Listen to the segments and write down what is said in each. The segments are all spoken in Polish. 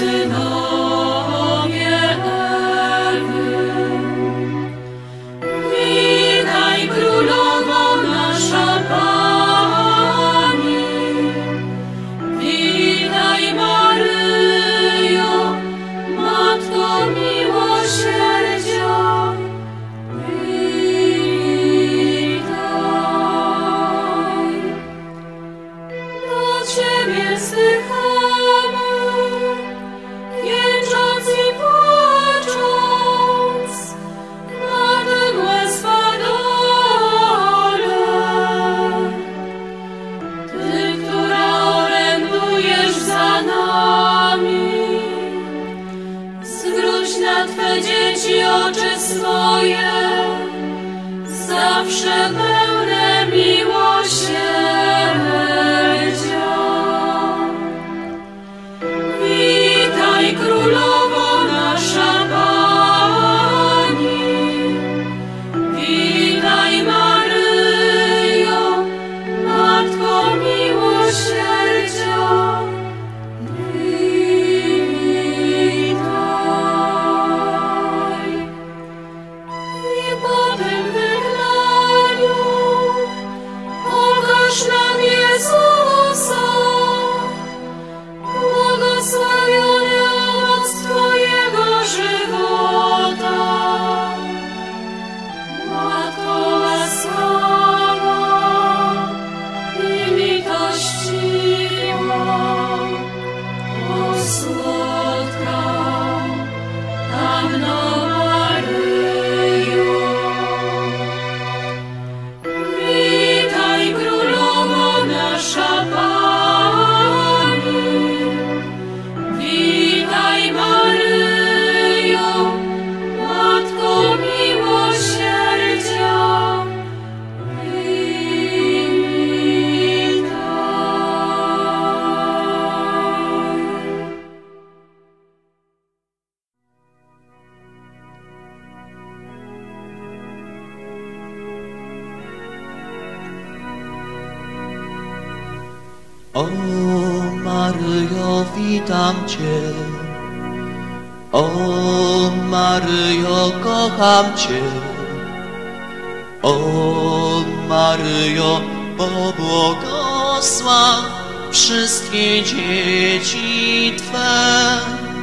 synowie Ewy. Witaj, Królowo nasza Pani, witaj, Maryjo, Matko miłosierdzia. Witaj. Do Ciebie zdychamy, jęcząc i płacząc, na tym łez padole. Ty, która orędujesz za nami, zwróć na Twe dzieci oczy swoje, zawsze pełne miłosierdzia. Witaj, Królowo nasza Pani, witaj, Maryjo, Matko miłosierdzia. Witaj. I po tym wygnaniu pokaż nam Jezusa, błogosławiony owoc Twojego żywota. Matko łaskawa i litościwa, o słodka Panno Maryjo. Witaj, Królowo nasza Pani, witaj, Maryjo, Matko miłosierdzia. Witaj. O Maryjo, witam Cię. O Maryjo, kocham Cię. O Maryjo, pobłogosław wszystkie dzieci Twe.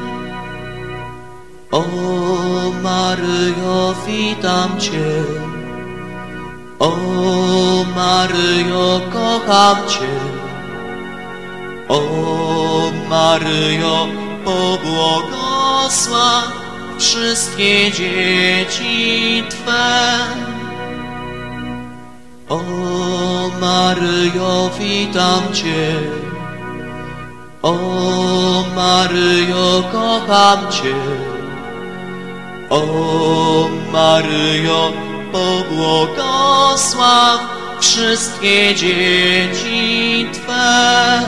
O Maryjo, witam Cię. O Maryjo, kocham Cię. O Maryjo, pobłogosław wszystkie dzieci Twe. O Maryjo, witam Cię. O Maryjo, kocham Cię. O Maryjo, pobłogosław wszystkie dzieci Twe.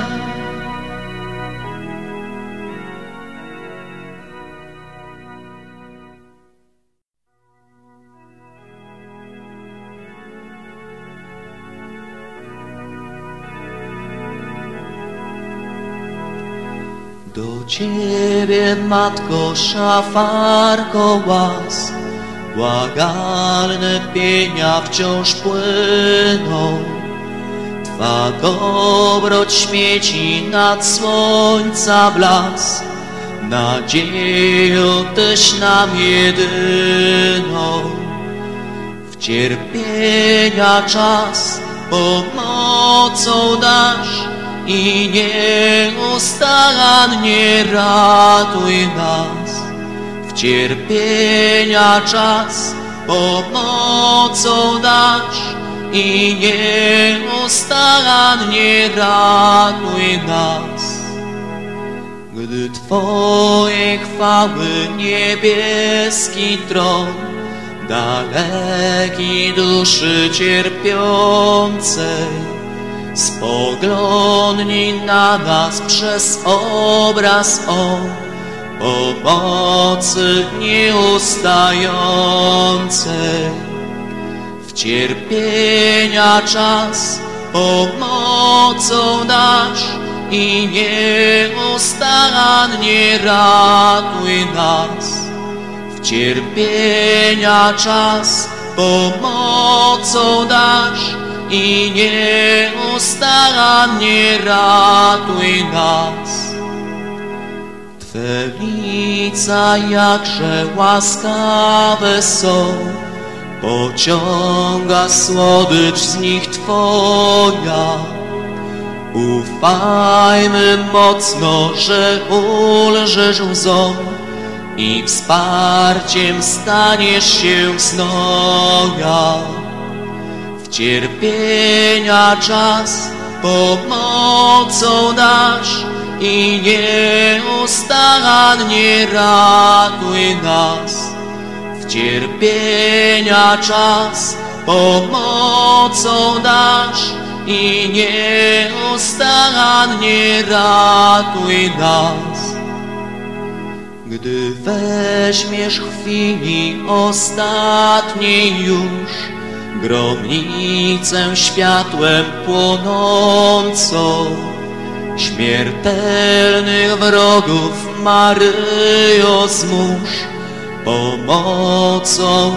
Do Ciebie, Matko, szafarko łask, błagalne pienia wciąż płyną. Twa dobroć śmieci nad słońca blask, nadzieją Tyś nam jedyną. W cierpienia czas pomocą dasz i nieustannie ratuj nas. W cierpienia czas pomocą dasz i nieustannie ratuj nas. Gdy Twojej chwały niebieski tron daleki duszy cierpiącej, spoglądnij na nas przez obraz pomocy nieustającej. W cierpienia czas pomocą dasz i nieustannie ratuj nas. W cierpienia czas pomocą dasz i nieustannie ratuj nas. Twe lica jakże łaskawe są, pociąga słodycz z nich Twoja. Ufajmy mocno, że ulżysz łzom i wsparciem staniesz się znoja. W cierpienia czas pomocą dasz i nieustannie ratuj nas. W cierpienia czas pomocą dasz i nieustannie ratuj nas. Gdy weźmiesz chwili ostatniej już gromnicę światłem płonącą, śmiertelnych wrogów Maryjo zmóż pomocą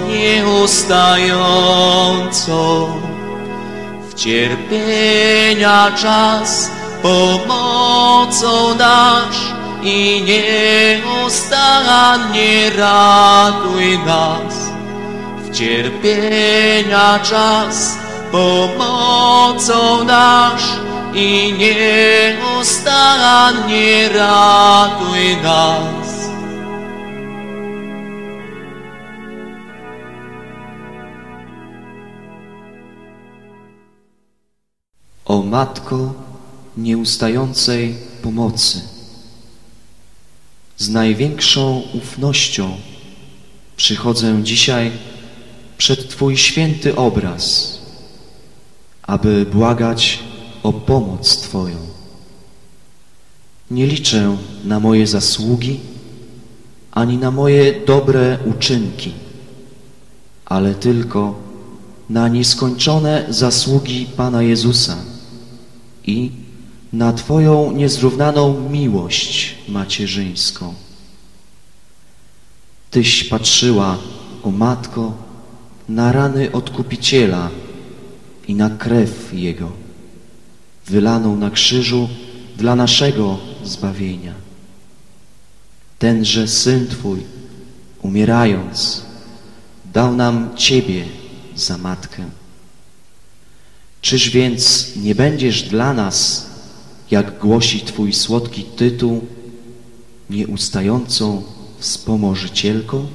nieustającą. W cierpienia czas pomocą dasz i nieustannie ratuj nas. W cierpienia czas pomocą dasz i nieustannie ratuj nas. O Matko nieustającej pomocy, z największą ufnością przychodzę dzisiaj przed Twój święty obraz, aby błagać o pomoc Twoją. Nie liczę na moje zasługi, ani na moje dobre uczynki, ale tylko na nieskończone zasługi Pana Jezusa i na Twoją niezrównaną miłość macierzyńską. Tyś patrzyła, o Matko, na rany Odkupiciela i na krew Jego, wylaną na krzyżu dla naszego zbawienia. Tenże Syn Twój, umierając, dał nam Ciebie za Matkę. Czyż więc nie będziesz dla nas, jak głosi Twój słodki tytuł, nieustającą wspomożycielką?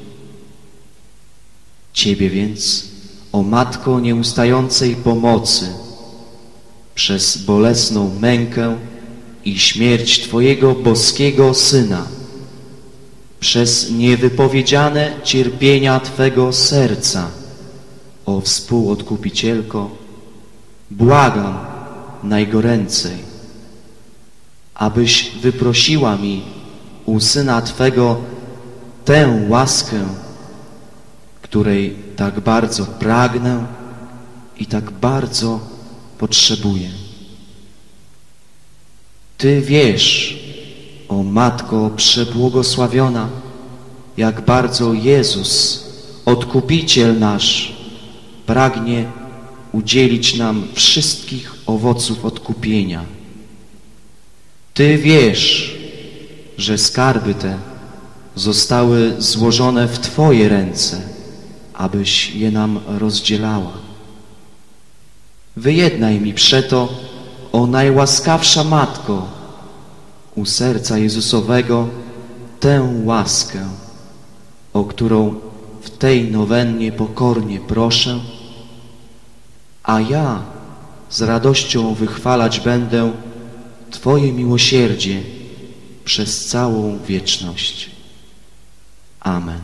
Ciebie więc, o Matko nieustającej pomocy, przez bolesną mękę i śmierć Twojego boskiego Syna, przez niewypowiedziane cierpienia Twego serca, o współodkupicielko, błagam najgoręcej, abyś wyprosiła mi u Syna Twego tę łaskę, której tak bardzo pragnę i tak bardzo potrzebuję. Ty wiesz, o Matko przebłogosławiona, jak bardzo Jezus, Odkupiciel nasz, pragnie udzielić nam wszystkich owoców odkupienia. Ty wiesz, że skarby te zostały złożone w Twoje ręce, abyś je nam rozdzielała. Wyjednaj mi przeto, o najłaskawsza Matko, u serca Jezusowego tę łaskę, o którą w tej nowennie pokornie proszę, a ja z radością wychwalać będę Twoje miłosierdzie przez całą wieczność. Amen.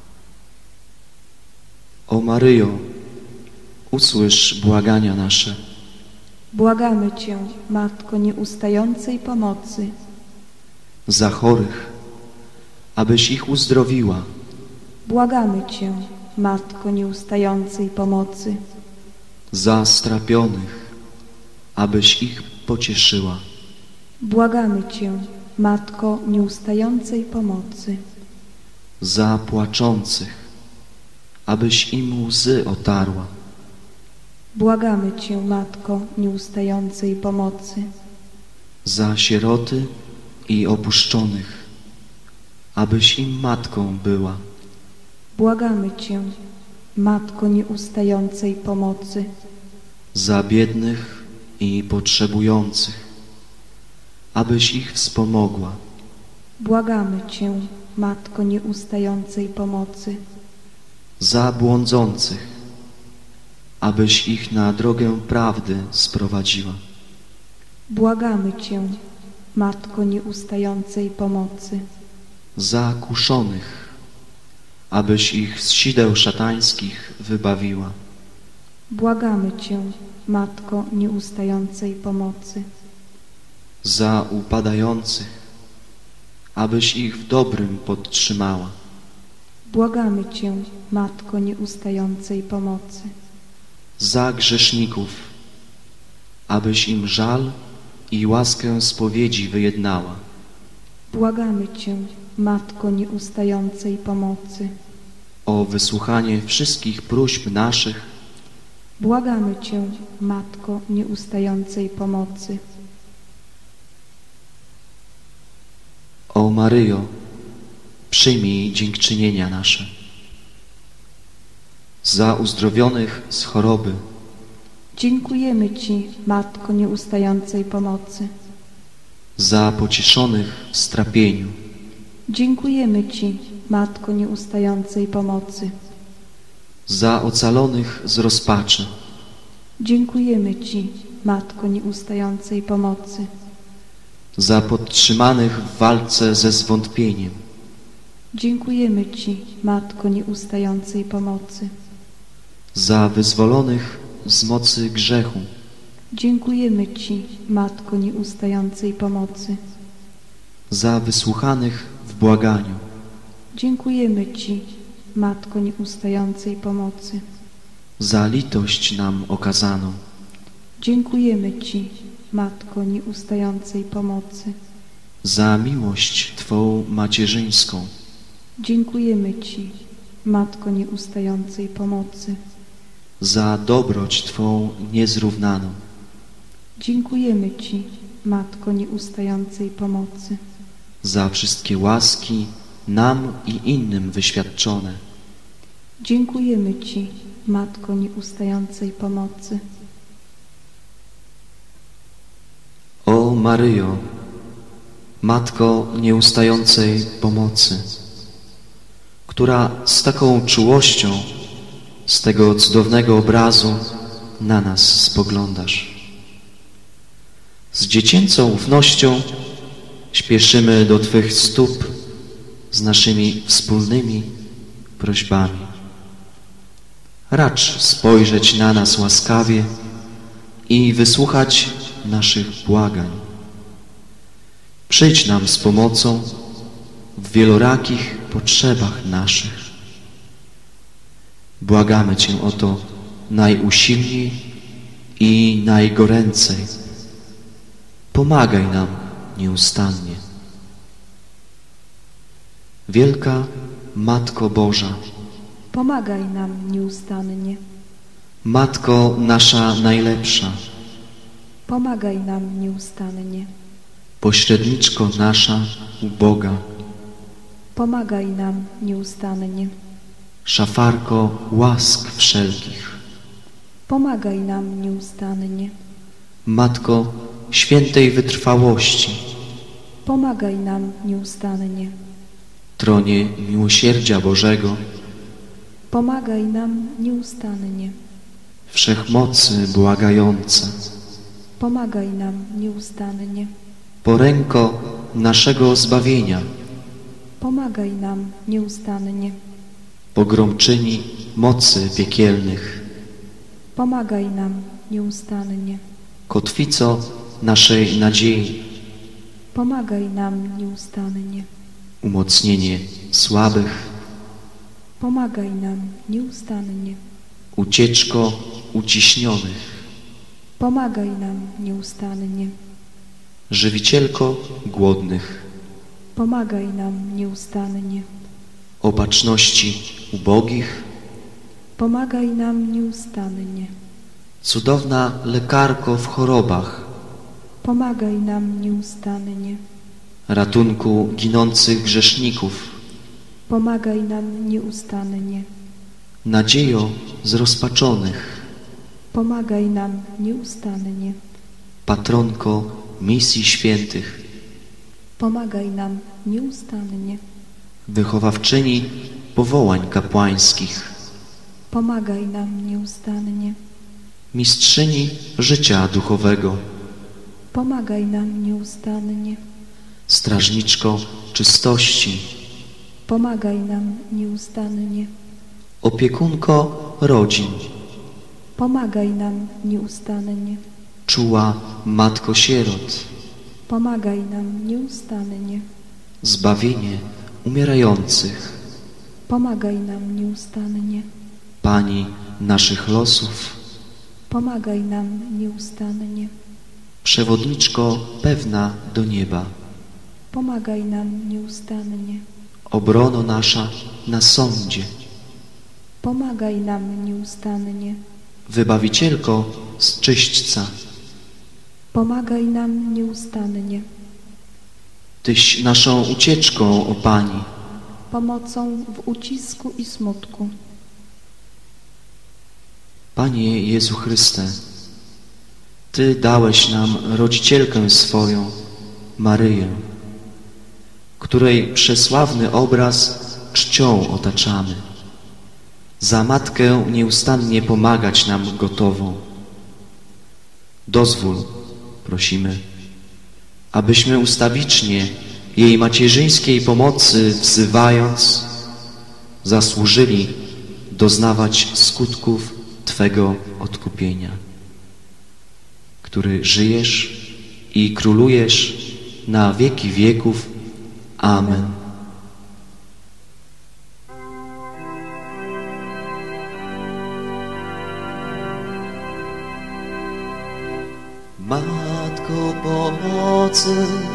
O Maryjo, usłysz błagania nasze. Błagamy Cię, Matko nieustającej pomocy. Za chorych, abyś ich uzdrowiła. Błagamy Cię, Matko nieustającej pomocy. Za strapionych, abyś ich pocieszyła. Błagamy Cię, Matko nieustającej pomocy. Za płaczących, abyś im łzy otarła. Błagamy Cię, Matko nieustającej pomocy. Za sieroty i opuszczonych, abyś im matką była. Błagamy Cię, Matko nieustającej pomocy. Za biednych i potrzebujących, abyś ich wspomogła. Błagamy Cię, Matko nieustającej pomocy. Za błądzących, abyś ich na drogę prawdy sprowadziła. Błagamy Cię, Matko nieustającej pomocy. Za kuszonych, abyś ich z sideł szatańskich wybawiła. Błagamy Cię, Matko nieustającej pomocy. Za upadających, abyś ich w dobrym podtrzymała. Błagamy Cię, Matko nieustającej pomocy. Za grzeszników, abyś im żal i łaskę spowiedzi wyjednała. Błagamy Cię, Matko nieustającej pomocy. O wysłuchanie wszystkich próśb naszych. Błagamy Cię, Matko nieustającej pomocy. O Maryjo, przyjmij dziękczynienia nasze. Za uzdrowionych z choroby. Dziękujemy Ci, Matko nieustającej pomocy. Za pocieszonych w strapieniu. Dziękujemy Ci, Matko nieustającej pomocy. Za ocalonych z rozpaczy. Dziękujemy Ci, Matko nieustającej pomocy. Za podtrzymanych w walce ze zwątpieniem. Dziękujemy Ci, Matko nieustającej pomocy. Za wyzwolonych z mocy grzechu. Dziękujemy Ci, Matko nieustającej pomocy. Za wysłuchanych w błaganiu. Dziękujemy Ci, Matko nieustającej pomocy. Za litość nam okazaną. Dziękujemy Ci, Matko nieustającej pomocy. Za miłość Twą macierzyńską. Dziękujemy Ci, Matko nieustającej pomocy. Za dobroć Twą niezrównaną. Dziękujemy Ci, Matko nieustającej pomocy. Za wszystkie łaski nam i innym wyświadczone. Dziękujemy Ci, Matko nieustającej pomocy. O Maryjo, Matko nieustającej pomocy, która z taką czułością z tego cudownego obrazu na nas spoglądasz. Z dziecięcą ufnością śpieszymy do Twych stóp z naszymi wspólnymi prośbami. Racz spojrzeć na nas łaskawie i wysłuchać naszych błagań. Przyjdź nam z pomocą w wielorakich potrzebach naszych. Błagamy Cię o to najusilniej i najgoręcej. Pomagaj nam nieustannie. Wielka Matko Boża, Pomagaj nam nieustannie. Matko nasza najlepsza, Pomagaj nam nieustannie. pośredniczko nasza u Boga, Pomagaj nam nieustannie. szafarko łask wszelkich, Pomagaj nam nieustannie. Matko świętej wytrwałości, Pomagaj nam nieustannie. tronie miłosierdzia Bożego, Pomagaj nam nieustannie. wszechmocy błagająca, Pomagaj nam nieustannie. poręko naszego zbawienia, Pomagaj nam nieustannie. pogromczyni mocy piekielnych, Pomagaj nam nieustannie. kotwico naszej nadziei, Pomagaj nam nieustannie. umocnienie słabych, Pomagaj nam nieustannie. ucieczko, uciśnionych, Pomagaj nam nieustannie. żywicielko głodnych, pomagaj nam nieustannie. o baczności ubogich, Pomagaj nam nieustannie. cudowna lekarko w chorobach, Pomagaj nam nieustannie. ratunku ginących grzeszników, Pomagaj nam nieustannie. nadziejo zrozpaczonych, Pomagaj nam nieustannie. patronko misji świętych, Pomagaj nam nieustannie. wychowawczyni powołań kapłańskich, Pomagaj nam nieustannie. mistrzyni życia duchowego, Pomagaj nam nieustannie. strażniczko czystości, Pomagaj nam nieustannie. opiekunko rodzin, Pomagaj nam nieustannie. czuła matko sierot, Pomagaj nam nieustannie. zbawienie umierających, Pomagaj nam nieustannie. Pani naszych losów, Pomagaj nam nieustannie. przewodniczko pewna do nieba, Pomagaj nam nieustannie. obrono nasza na sądzie, Pomagaj nam nieustannie. wybawicielko z czyśćca, Pomagaj nam nieustannie. Tyś naszą ucieczką, o Pani, Pomocą w ucisku i smutku. Panie Jezu Chryste, Ty dałeś nam rodzicielkę swoją, Maryję, której przesławny obraz czcią otaczamy. Za Matkę nieustannie pomagać nam gotową. Dozwól, prosimy, abyśmy ustawicznie jej macierzyńskiej pomocy wzywając, zasłużyli doznawać skutków Twego odkupienia, który żyjesz i królujesz na wieki wieków. Amen. Matko pomocy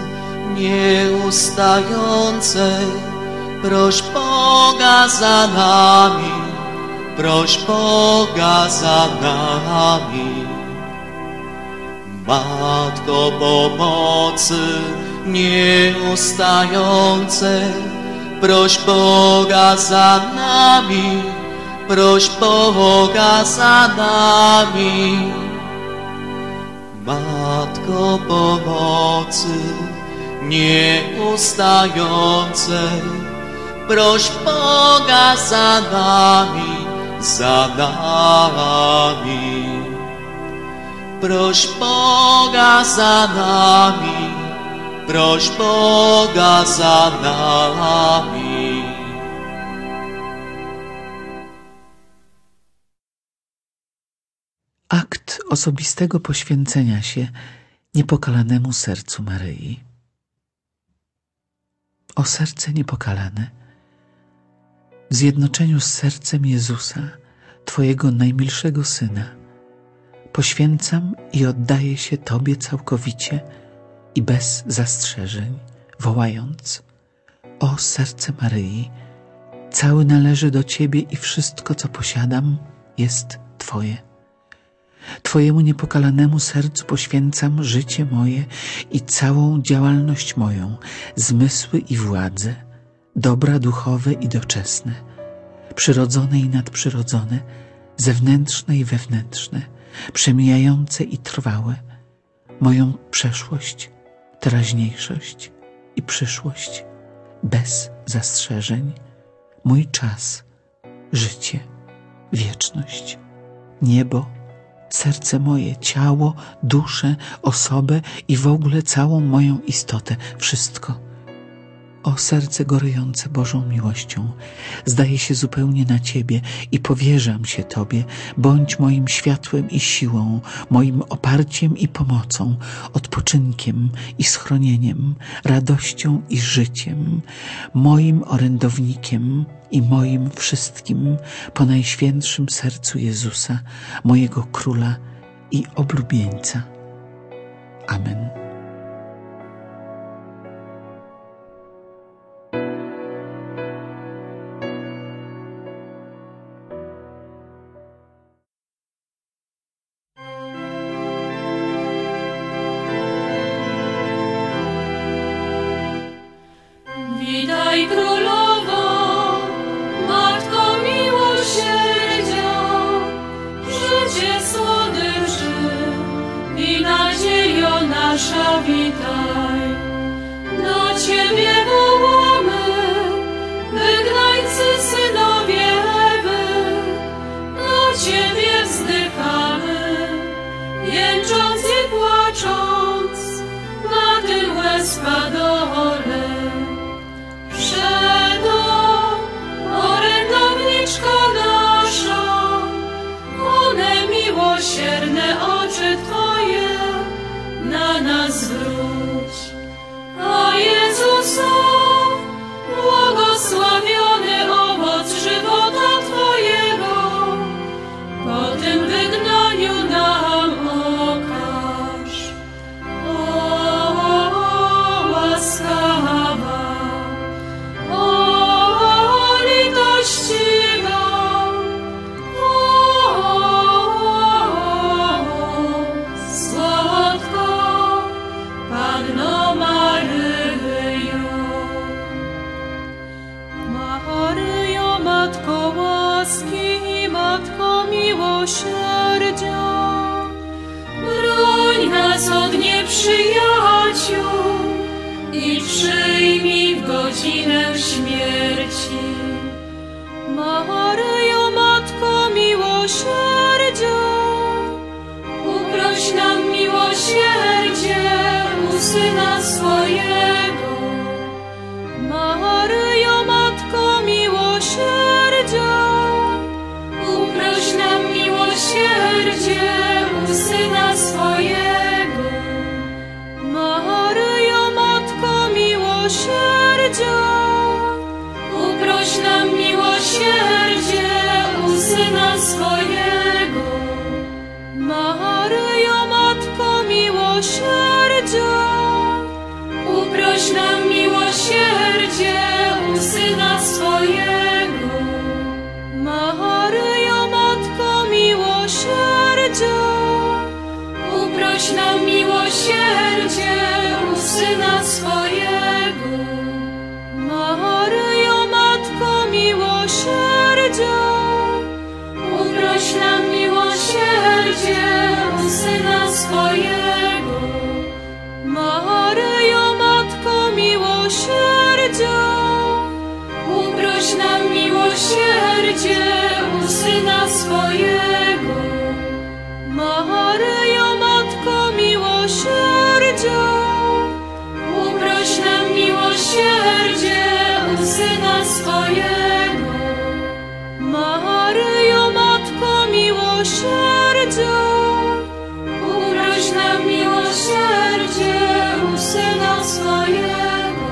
nieustającej, proś Boga za nami, proś Boga za nami. Matko pomocy nieustającej, proś Boga za nami, proś Boga za nami. Matko pomocy nieustającej, proś Boga za nami, za nami. Proś Boga za nami, proś Boga za nami. Akt osobistego poświęcenia się niepokalanemu sercu Maryi. O serce niepokalane, w zjednoczeniu z sercem Jezusa, Twojego najmilszego Syna, poświęcam i oddaję się Tobie całkowicie i bez zastrzeżeń, wołając: o serce Maryi, cały należy do Ciebie i wszystko, co posiadam, jest Twoje. Twojemu niepokalanemu sercu poświęcam życie moje i całą działalność moją, zmysły i władze, dobra duchowe i doczesne, przyrodzone i nadprzyrodzone, zewnętrzne i wewnętrzne, przemijające i trwałe, moją przeszłość, teraźniejszość i przyszłość, bez zastrzeżeń, mój czas, życie, wieczność, niebo, serce moje, ciało, duszę, osobę i w ogóle całą moją istotę, wszystko. O serce gorejące Bożą miłością, zdaję się zupełnie na Ciebie i powierzam się Tobie. Bądź moim światłem i siłą, moim oparciem i pomocą, odpoczynkiem i schronieniem, radością i życiem, moim orędownikiem i moim wszystkim po Najświętszym Sercu Jezusa, mojego Króla i oblubieńca. Amen. Królowo, Matko miłosierdzia, życie słodyczy i nadziejo nasza witaj. Do Ciebie wołamy, wygnańcy synowie Ewy, do Ciebie wzdychamy, jęcząc i płacząc na tym łez padole. Przeto, orędowniczko nasza, one miłosierne oczy Twoje na nas zwróć. A Jezusa, błogosławiony owoc żywota Twojego, po tym wygnaniu nam okaż. O, łaskawa, o, litościwa, o, słodka Panno Maryjo. Maryjo, Matko łaski i Matko miłosierdzia, broń nas od nieprzyjaciół i przyjmij w godzinę śmierci. Maryjo, Matko miłosierdzia, uproś nam miłosierdzie u Syna swojego. Maryjo, Matko miłosierdzia, uproś nam miłosierdzie u Syna swojego. Maryjo, Matko miłosierdzia, uproś nam miłosierdzie u Syna swojego. Maryjo, Matko miłosierdzia, uproś nam miłosierdzie u Syna swojego. Maryjo, Matko miłosierdzia, uproś nam miłosierdzie u Syna swojego. Maryjo, Matko miłosierdzia, uproś nam miłosierdzie u Syna swojego. Maryjo, Matko miłosierdzia, uproś nam miłosierdzie u Syna swojego. Maryjo, Matko miłosierdzia, uproś nam miłosierdzie u Syna swojego. Maryjo, Matko miłosierdzia, uproś nam miłosierdzie u Syna swojego.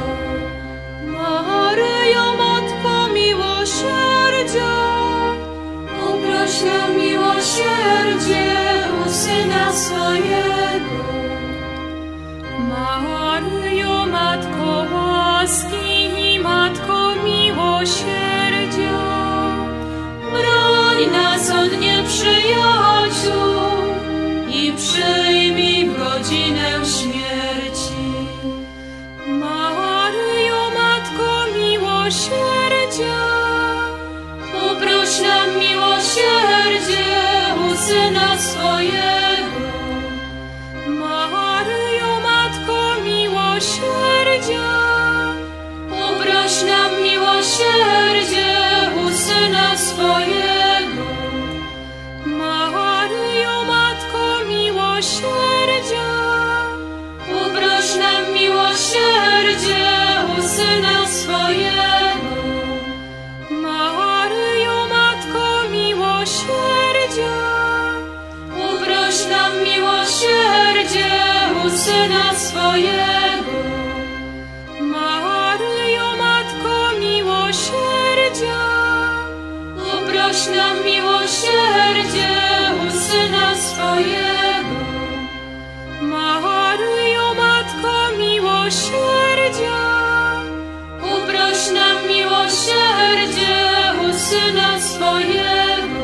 Maryjo, Matko miłosierdzia, uproś nam miłosierdzie u Syna swojego. Maryjo, Matko łaski i Matko miłosierdzia, broń nas od nieprzyjaciół i przyjmij w godzinę śmierci. Maryjo, Matko miłosierdzia, uproś nam miłosierdzie u Syna swojego. Maryjo, Matko miłosierdzia, uproś nam miłosierdzie u Syna swojego. Maryjo, Matko miłosierdzia, uproś nam miłosierdzie u Syna swojego. Maryjo, Matko miłosierdzia, uproś nam miłosierdzie u Syna swojego. Maryjo, Matko miłosierdzia, uproś nam miłosierdzie u Syna swojego. Maryjo, Matko miłosierdzia, uproś nam miłosierdzie u Syna swojego.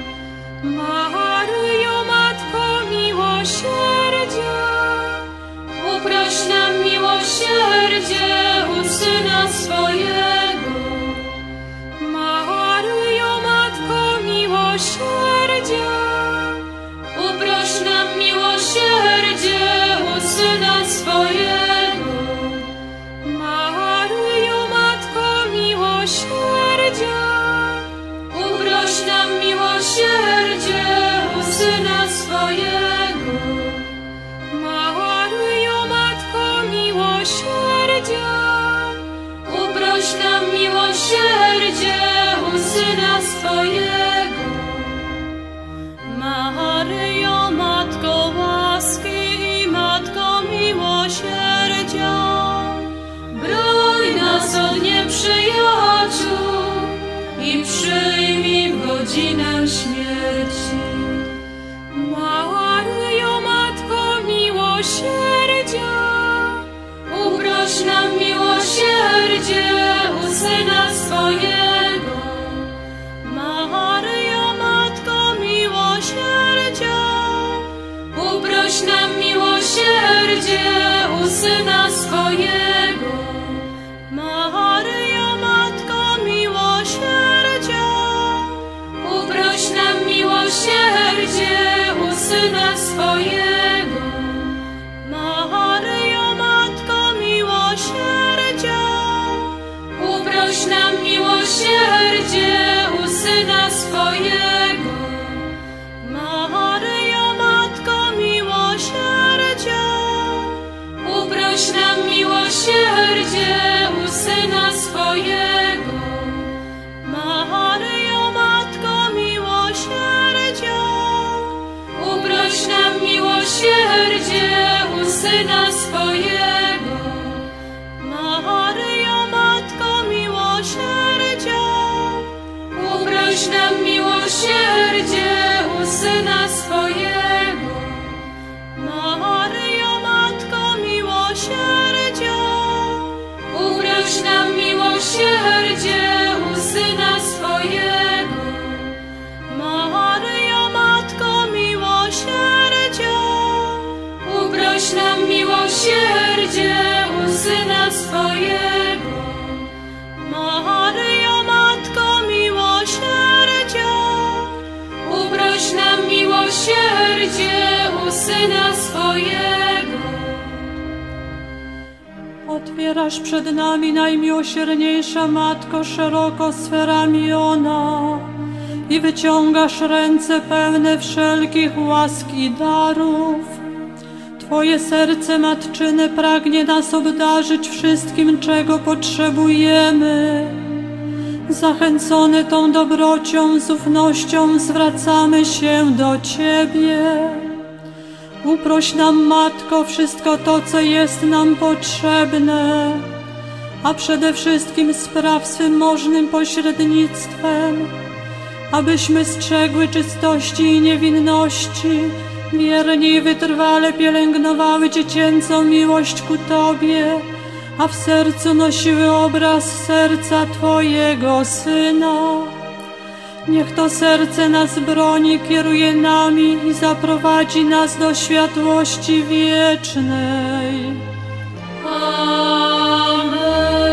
Maryjo, Matko miłosierdzia, uproś nam miłosierdzie u Syna swojego. Uproś nam miłosierdzie u Syna swojego. Maryjo, Matko łaski i Matko miłosierdzia, broń nas od nieprzyjaciół i przyjmij w godzinę śmierci. Maryjo, Matko miłosierdzia, uproś nam miłosierdzie u Syna swojego. Maryjo, Matko miłosierdzia, uproś nam miłosierdzie u Syna swojego. Maryjo, Matko miłosierdzia, uproś nam miłosierdzie u Syna swojego. Maryjo, Matko miłosierdzia, uproś nam miłosierdzie u Syna swojego. Maryjo, Matko miłosierdzia, uproś nam miłosierdzie u Syna swojego. Maryjo, Matko miłosierdzia, uproś nam miłosierdzie u Syna swojego. Maryjo, Matko miłosierdzia, uproś nam miłosierdzie u Syna swojego. Maryjo, Matko miłosierdzia, uproś nam miłosierdzie u Syna swojego. Maryjo, Matko miłosierdzia, uproś nam miłosierdzie u Syna swojego. Maryjo, Matko miłosierdzia, uproś nam miłosierdzie u Syna swojego. Otwierasz przed nami, najmiłosierniejsza Matko, szeroko swe ramiona i wyciągasz ręce pełne wszelkich łask i darów. Twoje serce matczyne pragnie nas obdarzyć wszystkim, czego potrzebujemy. Zachęcone tą dobrocią, z ufnością zwracamy się do Ciebie. Uproś nam, Matko, wszystko to, co jest nam potrzebne, a przede wszystkim spraw swym możnym pośrednictwem, abyśmy strzegły czystości i niewinności, wiernie i wytrwale pielęgnowały dziecięcą miłość ku Tobie, a w sercu nosiły obraz serca Twojego Syna. Niech to serce nas broni, kieruje nami i zaprowadzi nas do światłości wiecznej. Amen.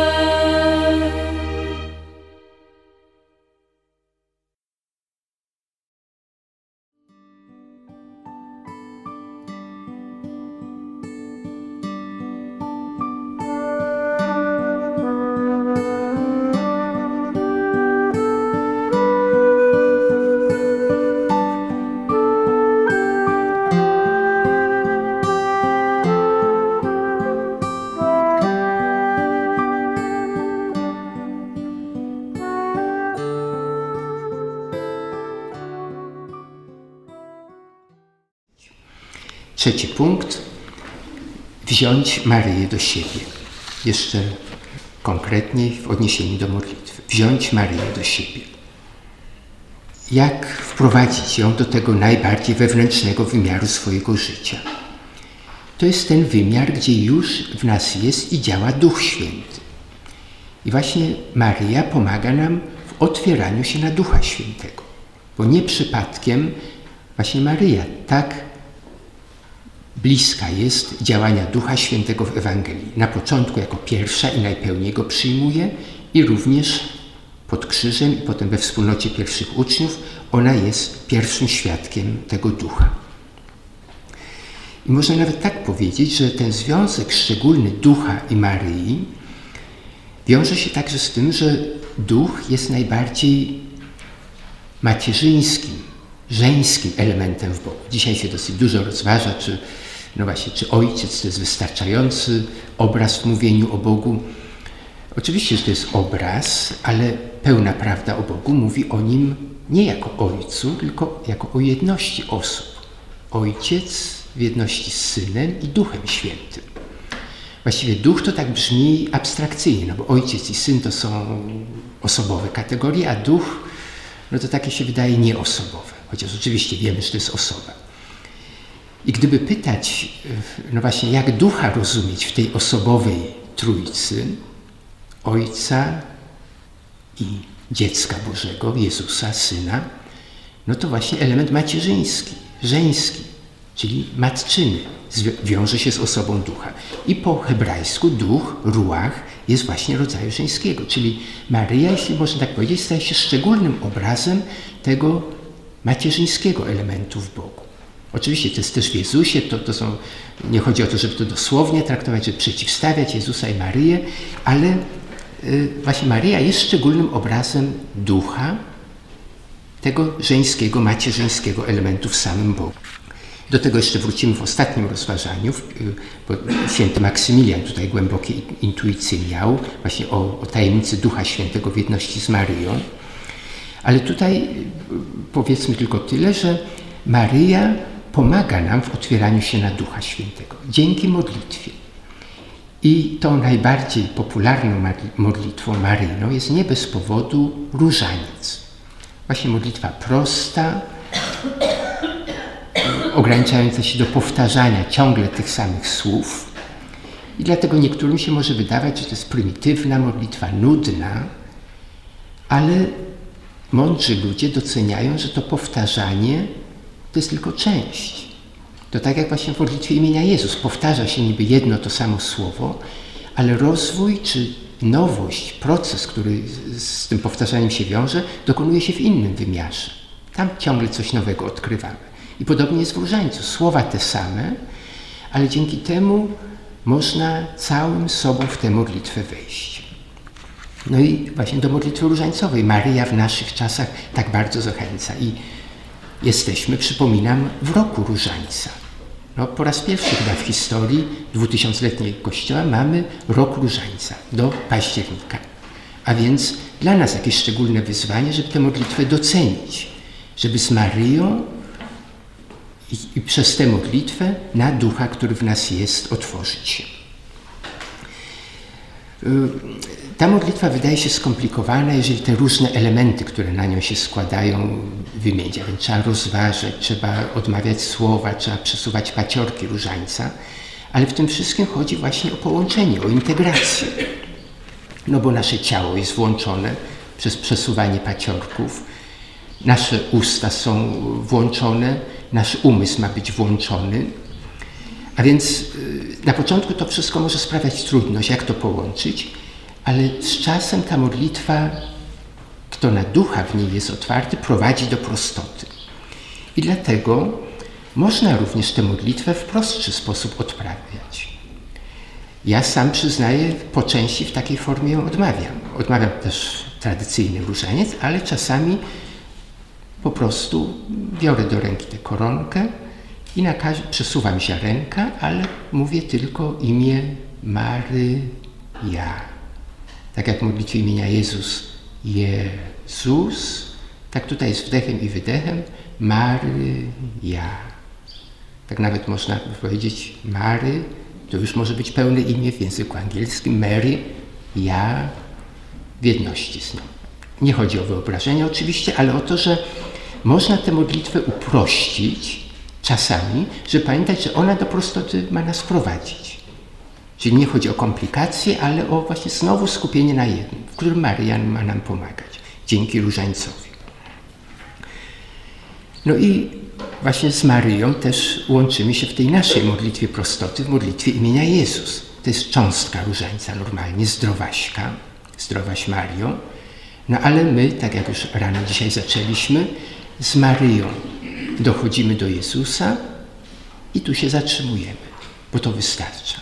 Trzeci punkt. Wziąć Maryję do siebie. Jeszcze konkretniej w odniesieniu do modlitwy. Wziąć Maryję do siebie. Jak wprowadzić ją do tego najbardziej wewnętrznego wymiaru swojego życia? To jest ten wymiar, gdzie już w nas jest i działa Duch Święty. I właśnie Maryja pomaga nam w otwieraniu się na Ducha Świętego. Bo nie przypadkiem właśnie Maryja tak bliska jest działania Ducha Świętego w Ewangelii. Na początku jako pierwsza i najpełniej go przyjmuje i również pod krzyżem i potem we wspólnocie pierwszych uczniów ona jest pierwszym świadkiem tego Ducha. I można nawet tak powiedzieć, że ten związek szczególny Ducha i Maryi wiąże się także z tym, że Duch jest najbardziej macierzyńskim, żeńskim elementem w Bogu. Dzisiaj się dosyć dużo rozważa, czy ojciec to jest wystarczający obraz w mówieniu o Bogu. Oczywiście, że to jest obraz, ale pełna prawda o Bogu mówi o Nim nie jako Ojcu, tylko jako o jedności osób. Ojciec w jedności z Synem i Duchem Świętym. Właściwie Duch to tak brzmi abstrakcyjnie, no bo Ojciec i Syn to są osobowe kategorie, a Duch no to takie się wydaje nieosobowe, chociaż oczywiście wiemy, że to jest osoba. I gdyby pytać, no właśnie, jak Ducha rozumieć w tej osobowej Trójcy, Ojca i dziecka Bożego, Jezusa, Syna, no to właśnie element macierzyński, żeński, czyli matczyny, wiąże się z osobą Ducha. I po hebrajsku duch, ruach, jest właśnie rodzaju żeńskiego, czyli Maryja, jeśli można tak powiedzieć, staje się szczególnym obrazem tego macierzyńskiego elementu w Bogu. Oczywiście to jest też w Jezusie, nie chodzi o to, żeby to dosłownie traktować, żeby przeciwstawiać Jezusa i Maryję, ale właśnie Maryja jest szczególnym obrazem ducha, tego żeńskiego, macierzyńskiego elementu w samym Bogu. Do tego jeszcze wrócimy w ostatnim rozważaniu, bo święty Maksymilian tutaj głębokie intuicje miał właśnie o tajemnicy Ducha Świętego w jedności z Maryją. Ale tutaj powiedzmy tylko tyle, że Maryja pomaga nam w otwieraniu się na Ducha Świętego dzięki modlitwie. I tą najbardziej popularną modlitwą maryjną jest nie bez powodu różaniec. Właśnie modlitwa prosta, ograniczająca się do powtarzania ciągle tych samych słów. I dlatego niektórym się może wydawać, że to jest prymitywna modlitwa, nudna, ale mądrzy ludzie doceniają, że to powtarzanie to jest tylko część. To tak jak właśnie w modlitwie imienia Jezus. Powtarza się niby jedno to samo słowo, ale rozwój czy nowość, proces, który z tym powtarzaniem się wiąże, dokonuje się w innym wymiarze. Tam ciągle coś nowego odkrywamy. I podobnie jest w różańcu. Słowa te same, ale dzięki temu można całym sobą w tę modlitwę wejść. No i właśnie do modlitwy różańcowej Maryja w naszych czasach tak bardzo zachęca. I jesteśmy, przypominam, w roku różańca. No, po raz pierwszy chyba w historii 2000-letniego Kościoła mamy rok różańca do października. A więc dla nas jakieś szczególne wyzwanie, żeby tę modlitwę docenić, żeby z Maryją i przez tę modlitwę na Ducha, który w nas jest, otworzyć się. Ta modlitwa wydaje się skomplikowana, jeżeli te różne elementy, które na nią się składają, wymienić. A więc trzeba rozważać, trzeba odmawiać słowa, trzeba przesuwać paciorki różańca, ale w tym wszystkim chodzi właśnie o połączenie, o integrację. No bo nasze ciało jest włączone przez przesuwanie paciorków, nasze usta są włączone, nasz umysł ma być włączony. A więc na początku to wszystko może sprawiać trudność, jak to połączyć, ale z czasem ta modlitwa, kto na Ducha w niej jest otwarty, prowadzi do prostoty. I dlatego można również tę modlitwę w prostszy sposób odprawiać. Ja sam przyznaję, po części w takiej formie ją odmawiam. Odmawiam też tradycyjny różaniec, ale czasami po prostu biorę do ręki tę koronkę i przesuwam ziarenka, ale mówię tylko imię Maryja. Tak jak w modlitwie imienia Jezus, tak tutaj jest wdechem i wydechem Maryja. Tak nawet można powiedzieć Mary, to już może być pełne imię w języku angielskim, Mary, ja w jedności z nią. Nie chodzi o wyobrażenie oczywiście, ale o to, że można tę modlitwę uprościć czasami, żeby pamiętać, że ona do prostoty ma nas prowadzić. Czyli nie chodzi o komplikacje, ale o właśnie znowu skupienie na jednym, w którym Maryja ma nam pomagać, dzięki różańcowi. No i właśnie z Maryją też łączymy się w tej naszej modlitwie prostoty, w modlitwie imienia Jezus. To jest cząstka różańca normalnie, zdrowaśka, zdrowaś Mario. No ale my, tak jak już rano dzisiaj zaczęliśmy, z Maryją dochodzimy do Jezusa i tu się zatrzymujemy, bo to wystarcza.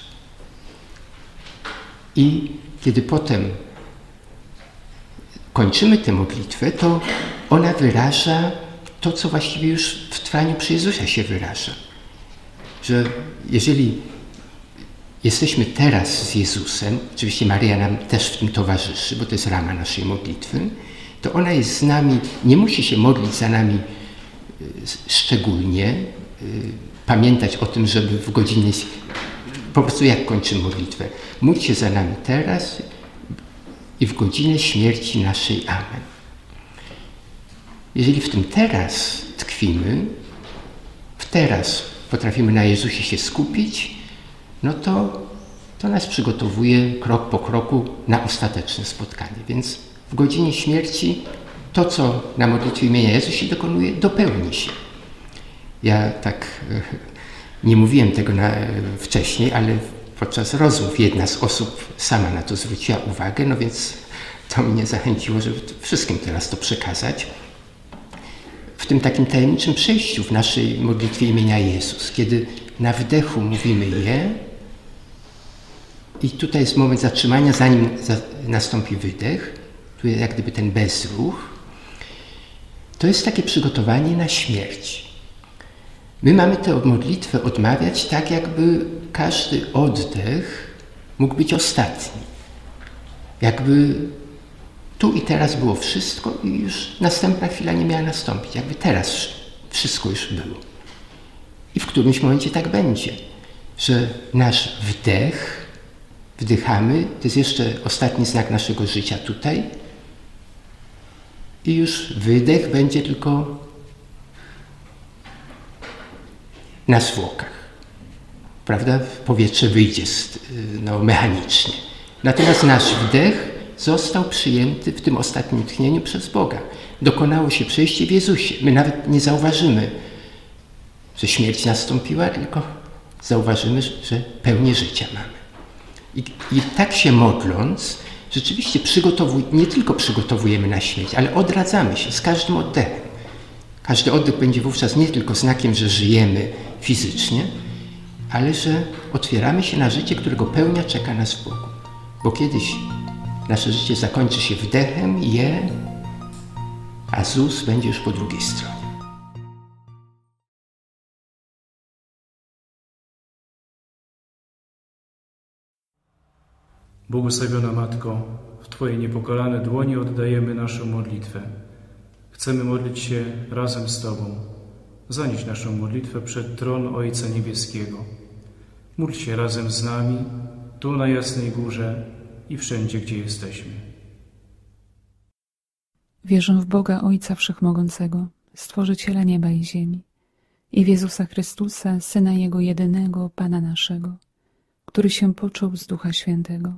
I kiedy potem kończymy tę modlitwę, to ona wyraża to, co właściwie już w trwaniu przy Jezusie się wyraża. Że jeżeli jesteśmy teraz z Jezusem, oczywiście Maryja nam też w tym towarzyszy, bo to jest rama naszej modlitwy, to ona jest z nami, nie musi się modlić za nami szczególnie, pamiętać o tym, żeby w godzinie, po prostu jak kończymy modlitwę, módl się za nami teraz i w godzinę śmierci naszej. Amen. Jeżeli w tym teraz tkwimy, w teraz potrafimy na Jezusie się skupić, no to nas przygotowuje krok po kroku na ostateczne spotkanie. Więc w godzinie śmierci to, co na modlitwie imienia Jezus się dokonuje, dopełni się. Ja tak nie mówiłem tego wcześniej, ale podczas rozmów jedna z osób sama na to zwróciła uwagę, no więc to mnie zachęciło, żeby wszystkim teraz to przekazać. W tym takim tajemniczym przejściu w naszej modlitwie imienia Jezus, kiedy na wdechu mówimy je i tutaj jest moment zatrzymania, zanim nastąpi wydech, tu jest jak gdyby ten bezruch, to jest takie przygotowanie na śmierć. My mamy tę modlitwę odmawiać tak, jakby każdy oddech mógł być ostatni. Jakby tu i teraz było wszystko i już następna chwila nie miała nastąpić. Jakby teraz wszystko już było. I w którymś momencie tak będzie, że nasz wdech, wdychamy, to jest jeszcze ostatni znak naszego życia tutaj i już wydech będzie tylko na zwłokach. Prawda? Powietrze wyjdzie mechanicznie. Natomiast nasz wdech został przyjęty w tym ostatnim tchnieniu przez Boga. Dokonało się przejście w Jezusie. My nawet nie zauważymy, że śmierć nastąpiła, tylko zauważymy, że pełnię życia mamy. I tak się modląc, rzeczywiście nie tylko przygotowujemy na śmierć, ale odradzamy się z każdym oddechem. Każdy oddech będzie wówczas nie tylko znakiem, że żyjemy fizycznie, ale że otwieramy się na życie, którego pełnia czeka nas w Bogu. Bo kiedyś nasze życie zakończy się wdechem, a ZUS będzie już po drugiej stronie. Błogosławiona Matko, w Twojej niepokalane dłoni oddajemy naszą modlitwę. Chcemy modlić się razem z Tobą. Zanieś naszą modlitwę przed tron Ojca Niebieskiego. Módl się razem z nami, tu na Jasnej Górze i wszędzie, gdzie jesteśmy. Wierzę w Boga Ojca Wszechmogącego, Stworzyciela nieba i ziemi, i w Jezusa Chrystusa, Syna Jego jedynego, Pana naszego, który się począł z Ducha Świętego.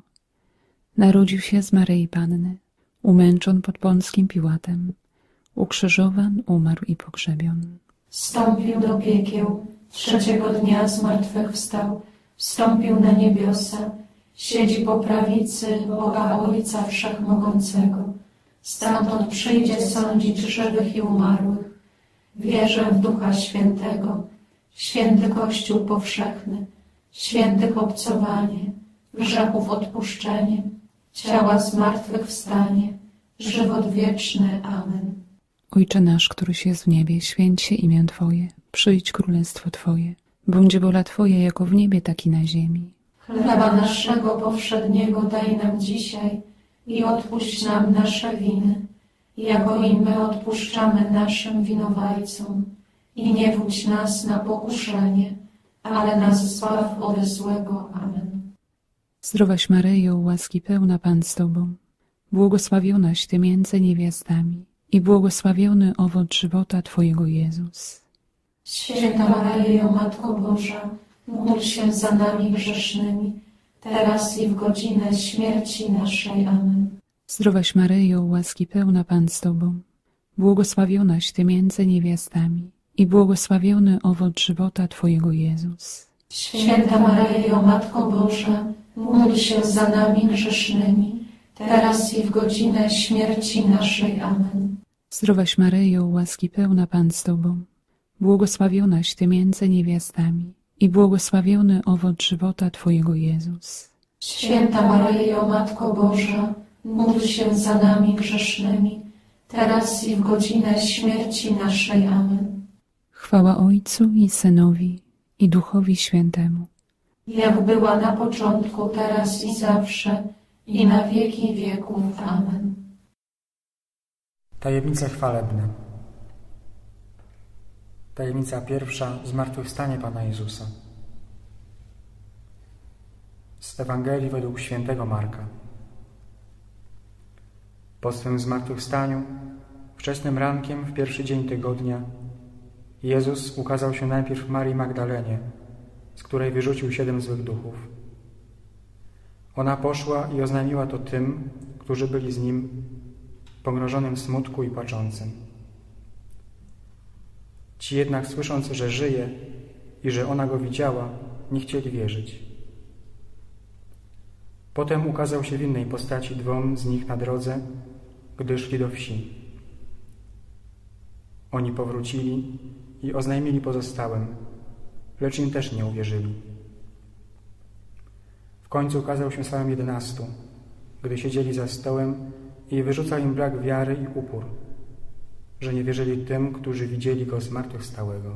Narodził się z Maryi Panny, umęczon pod Pąckim Piłatem, ukrzyżowan, umarł i pogrzebion. Wstąpił do piekieł, trzeciego dnia zmartwychwstał, wstąpił na niebiosa, siedzi po prawicy Boga Ojca Wszechmogącego. Stamtąd przyjdzie sądzić żywych i umarłych. Wierzę w Ducha Świętego, święty Kościół powszechny, świętych obcowanie, grzechów odpuszczenie, ciała zmartwychwstanie, żywot wieczny. Amen. Ojcze nasz, któryś jest w niebie, święć się imię Twoje, przyjdź królestwo Twoje. Bądź wola Twoja jako w niebie, tak i na ziemi. Chleba naszego powszedniego daj nam dzisiaj i odpuść nam nasze winy, jako i my odpuszczamy naszym winowajcom. I nie wódź nas na pokuszenie, ale nas zbaw od złego. Amen. Zdrowaś Maryjo, łaski pełna Pan z Tobą, błogosławionaś Ty między niewiastami i błogosławiony owoc żywota Twojego Jezus. Święta Maryjo, Matko Boża, módl się za nami grzesznymi, teraz i w godzinę śmierci naszej. Amen. Zdrowaś Maryjo, łaski pełna Pan z Tobą, błogosławionaś Ty między niewiastami i błogosławiony owoc żywota Twojego Jezus. Święta Maryjo, Matko Boża, módl się za nami grzesznymi, teraz i w godzinę śmierci naszej. Amen. Zdrowaś Maryjo, łaski pełna Pan z Tobą, błogosławionaś Ty między niewiastami i błogosławiony owoc żywota Twojego Jezus. Święta Maryjo, Matko Boża, módl się za nami grzesznymi, teraz i w godzinę śmierci naszej. Amen. Chwała Ojcu i Synowi, i Duchowi Świętemu, jak była na początku, teraz i zawsze, i na wieki wieków. Amen. Tajemnice chwalebne. Tajemnica pierwsza. Zmartwychwstanie Pana Jezusa. Z Ewangelii według świętego Marka. Po swym zmartwychwstaniu, wczesnym rankiem w pierwszy dzień tygodnia, Jezus ukazał się najpierw Marii Magdalenie, z której wyrzucił 7 złych duchów. Ona poszła i oznajmiła to tym, którzy byli z Nim, pogrążonym w smutku i płaczącym. Ci jednak, słysząc, że żyje i że ona go widziała, nie chcieli wierzyć. Potem ukazał się w innej postaci 2 z nich na drodze, gdy szli do wsi. Oni powrócili i oznajmili pozostałym, lecz im też nie uwierzyli. W końcu ukazał się samym 11, gdy siedzieli za stołem, i wyrzucał im brak wiary i upór, że nie wierzyli tym, którzy widzieli Go zmartwychwstałego.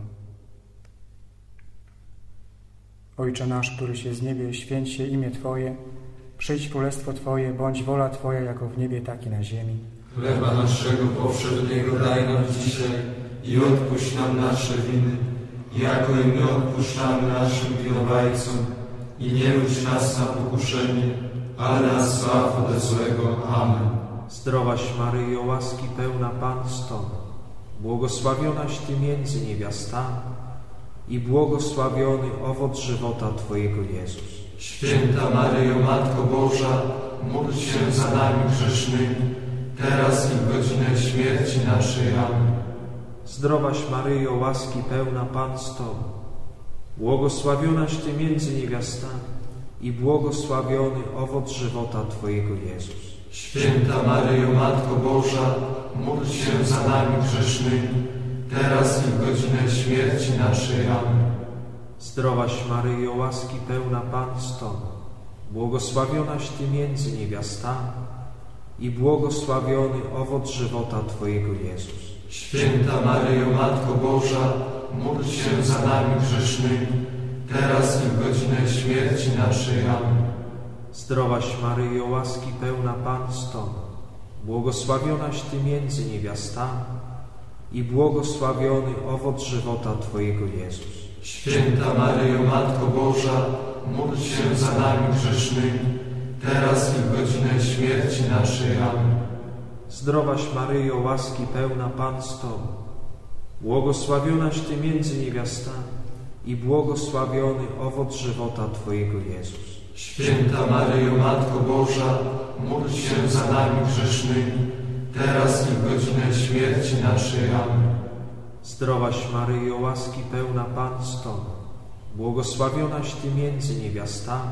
Ojcze nasz, któryś jest w niebie, święć się imię Twoje, przyjdź królestwo Twoje, bądź wola Twoja jako w niebie, tak i na ziemi. Chleba naszego powszedniego daj nam dzisiaj i odpuść nam nasze winy, jako i my odpuszczamy naszym winowajcom. I nie wódź nas na pokuszenie, ale nas zbaw ode złego. Amen. Zdrowaś Maryjo, łaski pełna, Pan z Tobą, błogosławionaś Ty między niewiastami i błogosławiony owoc żywota Twojego, Jezus. Święta Maryjo, Matko Boża, módl się za nami grzesznymi, teraz i w godzinę śmierci naszej. Amen. Zdrowaś Maryjo, łaski pełna, Pan z Tobą, błogosławionaś Ty między niewiastami i błogosławiony owoc żywota Twojego, Jezus. Święta Maryjo, Matko Boża, módl się za nami grzesznymi, teraz i w godzinę śmierci naszej. Amen. Zdrowaś Maryjo, łaski pełna, Pan z Tobą, błogosławionaś Ty między niewiastami i błogosławiony owoc żywota Twojego, Jezus. Święta Maryjo, Matko Boża, módl się za nami grzesznymi, teraz i w godzinę śmierci naszej. Amen. Zdrowaś Maryjo, łaski pełna, Pan z Tobą, błogosławionaś Ty między niewiastami i błogosławiony owoc żywota Twojego, Jezus. Święta Maryjo, Matko Boża, módl się za nami grzesznymi, teraz i w godzinę śmierci naszej. Amen. Zdrowaś Maryjo, łaski pełna, Pan z Tobą, błogosławionaś Ty między niewiastami i błogosławiony owoc żywota Twojego, Jezus. Święta Maryjo, Matko Boża, módl się za nami grzesznymi, teraz i w godzinę śmierci naszej. Amen. Zdrowaś Maryjo, łaski pełna, Pan z Tobą, błogosławionaś Ty między niewiastami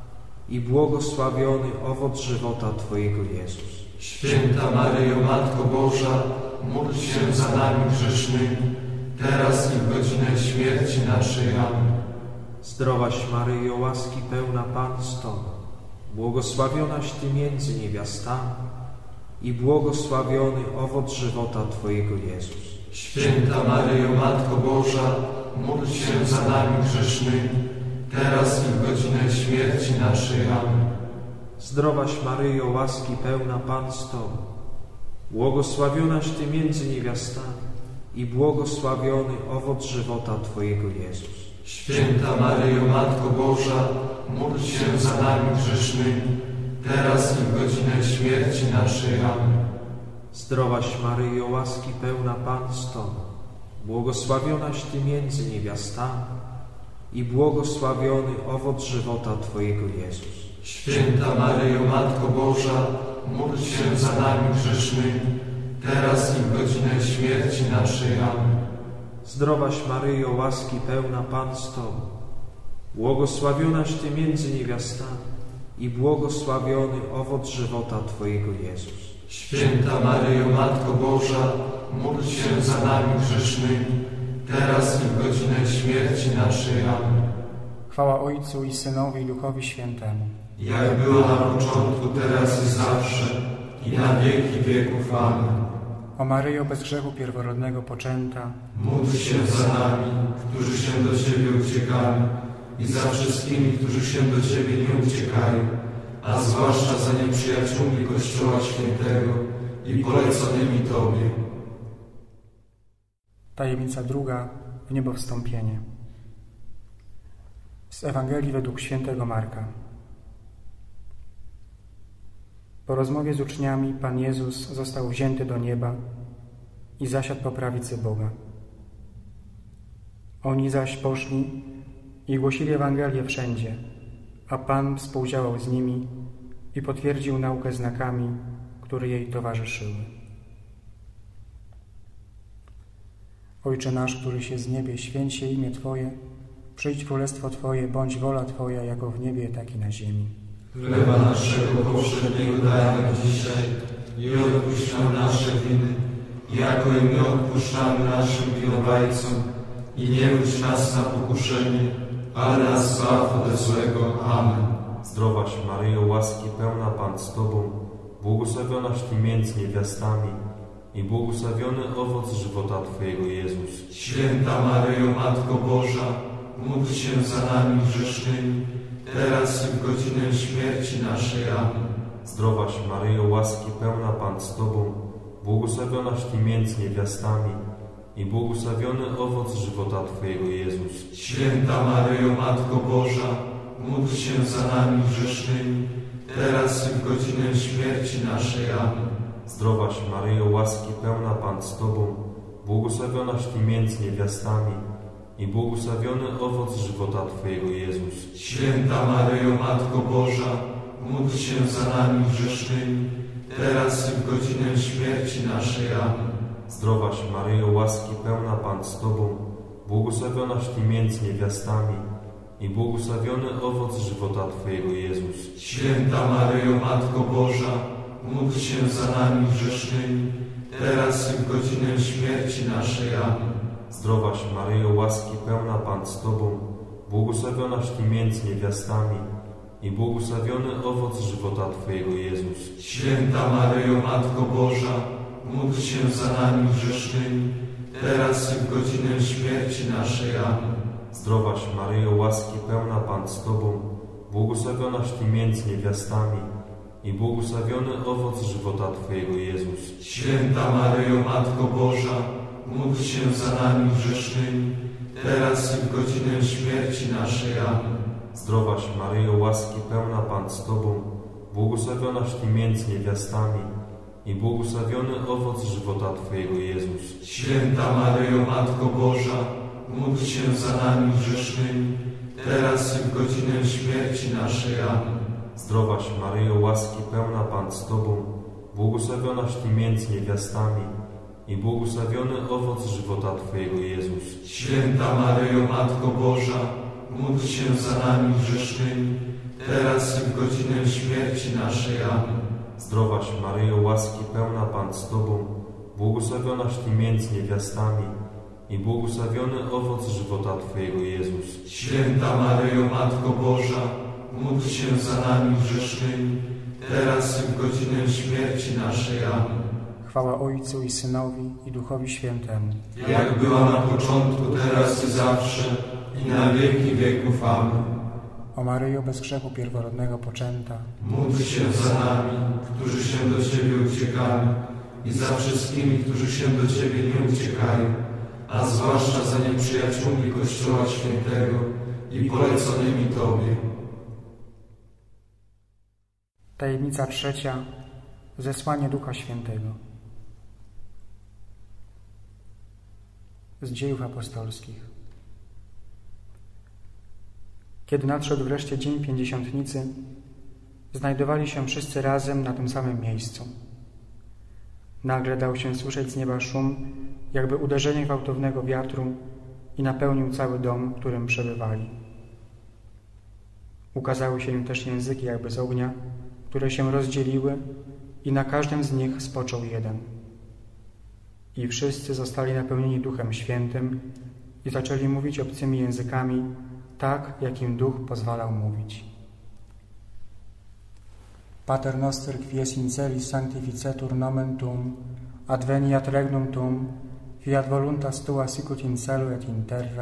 i błogosławiony owoc żywota Twojego, Jezus. Święta Maryjo, Matko Boża, módl się za nami grzesznymi, teraz i w godzinę śmierci naszej. Amen. Zdrowaś Maryjo, łaski pełna, Pan z Tobą, błogosławionaś Ty między niewiastami i błogosławiony owoc żywota Twojego, Jezus. Święta Maryjo, Matko Boża, módl się za nami grzesznymi, teraz i w godzinę śmierci naszej. Amen. Zdrowaś Maryjo, łaski pełna, Pan z Tobą, błogosławionaś Ty między niewiastami i błogosławiony owoc żywota Twojego, Jezus. Święta Maryjo, Matko Boża, módl się za nami grzesznymi, teraz i w godzinę śmierci naszej. Amen. Zdrowaś Maryjo, łaski pełna, Pan z Tobą, błogosławionaś Ty między niewiastami i błogosławiony owoc żywota Twojego, Jezus. Święta Maryjo, Matko Boża, módl się za nami grzesznymi, teraz i w godzinę śmierci naszej. Amen. Zdrowaś Maryjo, łaski pełna, Pan z Tobą, błogosławionaś Ty między niewiastami i błogosławiony owoc żywota Twojego, Jezus. Święta Maryjo, Matko Boża, módl się za nami grzesznymi, teraz i w godzinę śmierci naszej. Amen. Chwała Ojcu i Synowi i Duchowi Świętemu. Jak było na początku, teraz i zawsze, i na wieki wieków. Amen. O Maryjo, bez grzechu pierworodnego poczęta, módl się za nami, którzy się do Ciebie uciekamy, i za wszystkimi, którzy się do Ciebie nie uciekają, a zwłaszcza za nieprzyjaciółmi Kościoła Świętego i poleconymi Tobie. Tajemnica druga, w niebo wstąpienie. Z Ewangelii według świętego Marka. Po rozmowie z uczniami Pan Jezus został wzięty do nieba i zasiadł po prawicy Boga. Oni zaś poszli i głosili Ewangelię wszędzie, a Pan współdziałał z nimi i potwierdził naukę znakami, które jej towarzyszyły. Ojcze nasz, któryś jest w niebie, święć się imię Twoje, przyjdź królestwo Twoje, bądź wola Twoja, jako w niebie, tak i na ziemi. Chleba naszego powszedniego daj nam dzisiaj i odpuść nam nasze winy, jako i my odpuszczamy naszym winowajcom, i nie wódź nas na pokuszenie, ale nas zbaw ode złego. Amen. Zdrowaś Maryjo, łaski pełna Pan z Tobą, błogosławionaś Ty między niewiastami i błogosławiony owoc żywota Twojego, Jezus. Święta Maryjo, Matko Boża, módl się za nami grzesznymi, teraz i w godzinę śmierci naszej. Amen. Zdrowaś Maryjo, łaski pełna Pan z Tobą, błogosławionaś Ty między niewiastami i błogosławiony owoc żywota Twojego, Jezus. Święta Maryjo, Matko Boża, módl się za nami grzesznymi, teraz i w godzinę śmierci naszej. Amen. Zdrowaś Maryjo, łaski pełna Pan z Tobą, błogosławionaś Ty między niewiastami i błogosławiony owoc żywota Twojego, Jezus. Święta Maryjo, Matko Boża, módl się za nami grzesznymi, teraz i w godzinę śmierci naszej. Amen. Zdrowaś Maryjo, łaski pełna Pan z Tobą, błogosławionaś Ty między niewiastami i błogosławiony owoc żywota Twojego, Jezus. Święta Maryjo, Matko Boża, módl się za nami grzesznymi, teraz i w godzinę śmierci naszej. Amen. Zdrowaś Maryjo, łaski pełna Pan z Tobą, błogosławionaś Ty między niewiastami i błogosławiony owoc żywota Twojego, Jezus. Święta Maryjo, Matko Boża, módl się za nami grzesznymi, teraz i w godzinę śmierci naszej. Amen. Zdrowaś Maryjo, łaski pełna Pan z Tobą, błogosławionaś Ty między niewiastami i błogosławiony owoc żywota Twojego, Jezus. Święta Maryjo, Matko Boża, módl się za nami grzesznymi, teraz i w godzinę śmierci naszej. Amen. Zdrowaś Maryjo, łaski pełna Pan z Tobą, błogosławionaś Ty między niewiastami i błogosławiony owoc żywota Twojego, Jezus. Święta Maryjo, Matko Boża, módl się za nami grzesznymi, teraz i w godzinę śmierci naszej. Amen. Zdrowaś Maryjo, łaski pełna Pan z Tobą, błogosławionaś Ty między niewiastami i błogosławiony owoc żywota Twojego, Jezus. Święta Maryjo, Matko Boża, módl się za nami grzesznymi, teraz i w godzinę śmierci naszej. Amen. Zdrowaś Maryjo, łaski pełna Pan z Tobą, błogosławionaś Ty między niewiastami i błogosławiony owoc żywota Twojego, Jezus. Święta Maryjo, Matko Boża, módl się za nami grzesznymi, teraz i w godzinę śmierci naszej. Amen. Chwała Ojcu i Synowi i Duchowi Świętemu. Jak była na początku, teraz i zawsze, i na wieki wieków. Amen. O Maryjo, bez grzechu pierworodnego poczęta, módl się za nami, którzy się do Ciebie uciekamy, i za wszystkimi, którzy się do Ciebie nie uciekają, a zwłaszcza za nieprzyjaciółmi Kościoła Świętego i poleconymi Tobie. Tajemnica trzecia. Zesłanie Ducha Świętego. Z Dziejów Apostolskich. Kiedy nadszedł wreszcie dzień Pięćdziesiątnicy, znajdowali się wszyscy razem na tym samym miejscu. Nagle dał się słyszeć z nieba szum, jakby uderzenie gwałtownego wiatru, i napełnił cały dom, w którym przebywali. Ukazały się im też języki jakby z ognia, które się rozdzieliły, i na każdym z nich spoczął jeden. I wszyscy zostali napełnieni Duchem Świętym i zaczęli mówić obcymi językami, tak jak im Duch pozwalał mówić. Pater noster, qui es in celis sanctificetur nomen tuum, adveniat regnum tuum, fiat voluntas tua sicut in cielo et in terra.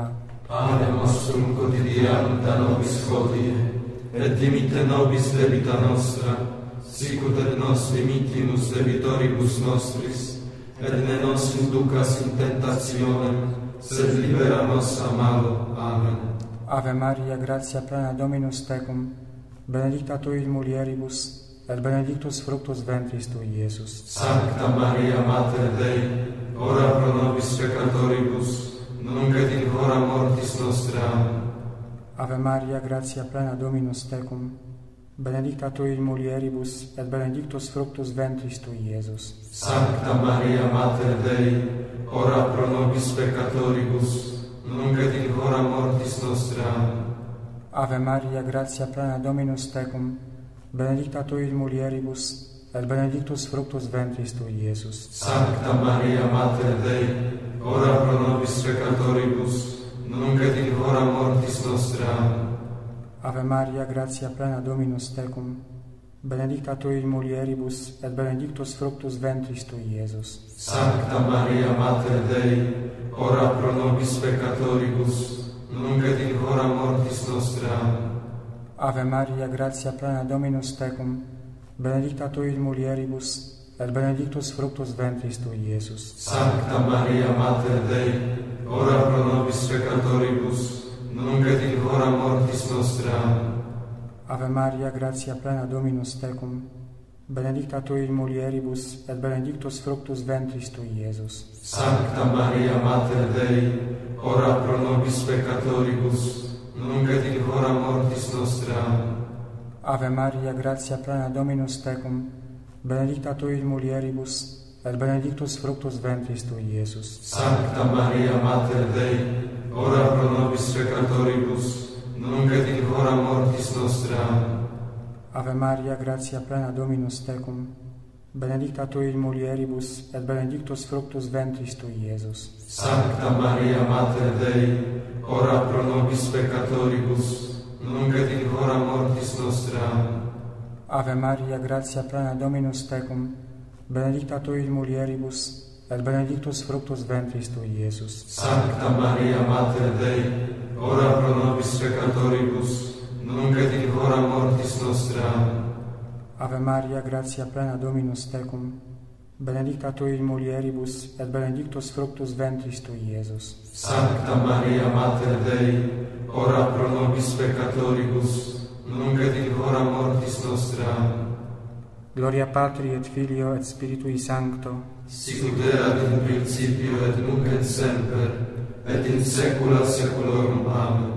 Ave nostrum quotidianum da nobis hodie, et dimitte nobis debita nostra, sicut et nos dimittimus debitoribus nostris, et ne nos inducas in tentationem, sed libera nos a malo. Amen. Ave Maria, gratia plena Dominus tecum, benedicta tu in mulieribus, et benedictus fructus ventris tui, Iesus. Sancta Maria, Mater Dei, ora pro nobis peccatoribus, nunc et in hora mortis nostre. Amen. Ave Maria, gratia plena Dominus tecum, benedicta tu in mulieribus, et benedictus fructus ventris tui, Iesus. Sancta Maria, Mater Dei, ora pro nobis peccatoribus, nunc et in hora mortis nostre. Amen. Ave Maria, gratia plena Dominus tecum, benedicta tu in mulieribus, et benedictus fructus ventris tui, Iesus. Sancta Maria, Mater Dei, ora pro nobis peccatoribus, nunc et in hora mortis nostre. Amen. Ave Maria, gratia plena Dominus tecum, benedicta tu in mulieribus, et benedictus fructus ventris tui, Iesus. Sancta Maria, Mater Dei, ora pro nobis peccatoribus, nunc et in hora mortis nostre. Amen. Ave Maria, gratia plena Dominus tecum, benedicta tu in mulieribus, et benedictus fructus ventris tui, Iesus. Sancta Maria, Mater Dei, ora pro nobis peccatoribus, nunc et in hora mortis nostre. Amen. Ave Maria, gratia plena Dominus tecum, benedicta tu in mulieribus, et benedictus fructus ventris tui, Iesus. Sancta Maria, Mater Dei, ora pro nobis peccatoribus, nunc et in hora mortis nostre. Amen. Ave Maria, gratia plena Dominus tecum, benedicta tu in mulieribus, et benedictus fructus ventris tui, Iesus. Sancta Maria, Mater Dei, ora pro nobis peccatoribus, nunc et in hora mortis nostre. Amen. Ave Maria, gratia plena Dominus tecum, benedicta tu in mulieribus, et benedictus fructus ventris tui, Iesus. Sancta Maria, Mater Dei, ora pro nobis peccatoribus, nunc et in hora mortis nostre. Amen. Ave Maria, gratia plena Dominus tecum, benedicta tu in mulieribus, et benedictus fructus ventris tui, Iesus. Sancta Maria, Mater Dei, ora pro nobis peccatoribus, nunc et in hora mortis nostre. Amen. Ave Maria, gratia plena Dominus tecum, benedicta tu in mulieribus, et benedictus fructus ventris tui, Iesus. Sancta Maria, Mater Dei, ora pro nobis peccatoribus, nunc et in hora mortis nostre. Amen. Gloria Patri et Filio et Spiritui Sancto, sicut erat in principio et nunc et semper, et in saecula saeculorum. Amen.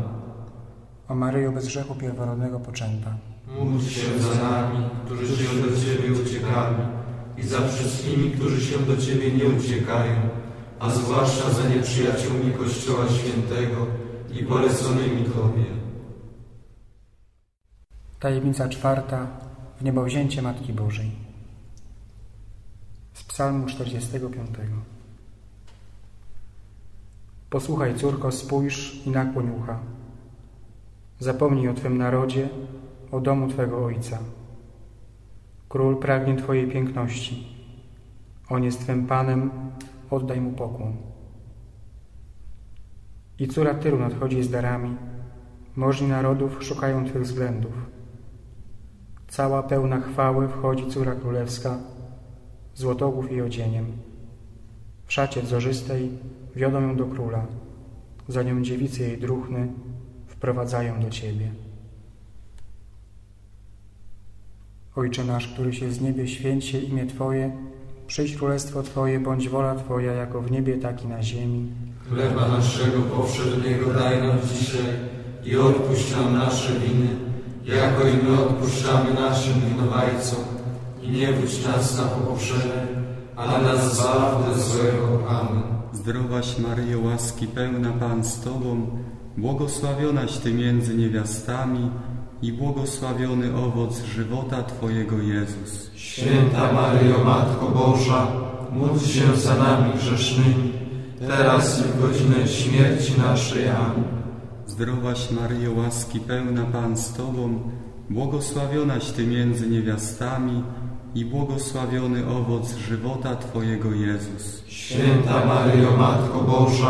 O Maryjo, bez grzechu pierworodnego poczęta, módl się za nami, którzy się do Ciebie uciekamy, i za wszystkimi, którzy się do Ciebie nie uciekają, a zwłaszcza za nieprzyjaciółmi Kościoła Świętego i poleconymi Tobie. Tajemnica czwarta. Wniebowzięcie Matki Bożej. Z Psalmu 45. Posłuchaj, córko, spójrz i nakłoń ucha. Zapomnij o Twym narodzie, o domu Twego Ojca. Król pragnie Twojej piękności. On jest Twym Panem, oddaj Mu pokłon. I córa Tyru nadchodzi z darami, możni narodów szukają Twych względów. Cała pełna chwały wchodzi córa królewska, złotogłów jej odzieniem. W szacie dzorzystej wiodą ją do króla, za nią dziewicy jej druhny wprowadzają do Ciebie. Ojcze nasz, któryś jest w niebie, święć się imię Twoje, przyjdź królestwo Twoje, bądź wola Twoja, jako w niebie, tak i na ziemi. Chleba naszego powszedniego daj nam dzisiaj i odpuść nam nasze winy, jako i my odpuszczamy naszym winowajcom. I nie wódź nas na pokuszenie, ale nas zbaw ode złego. Amen. Zdrowaś Maryjo, łaski pełna, Pan z Tobą, błogosławionaś Ty między niewiastami i błogosławiony owoc żywota Twojego, Jezus. Święta Maryjo, Matko Boża, módl się za nami grzesznymi, teraz i w godzinę śmierci naszej. Amen. Zdrowaś Maryjo, łaski pełna, Pan z Tobą, błogosławionaś Ty między niewiastami i błogosławiony owoc żywota Twojego, Jezus. Święta Maryjo, Matko Boża,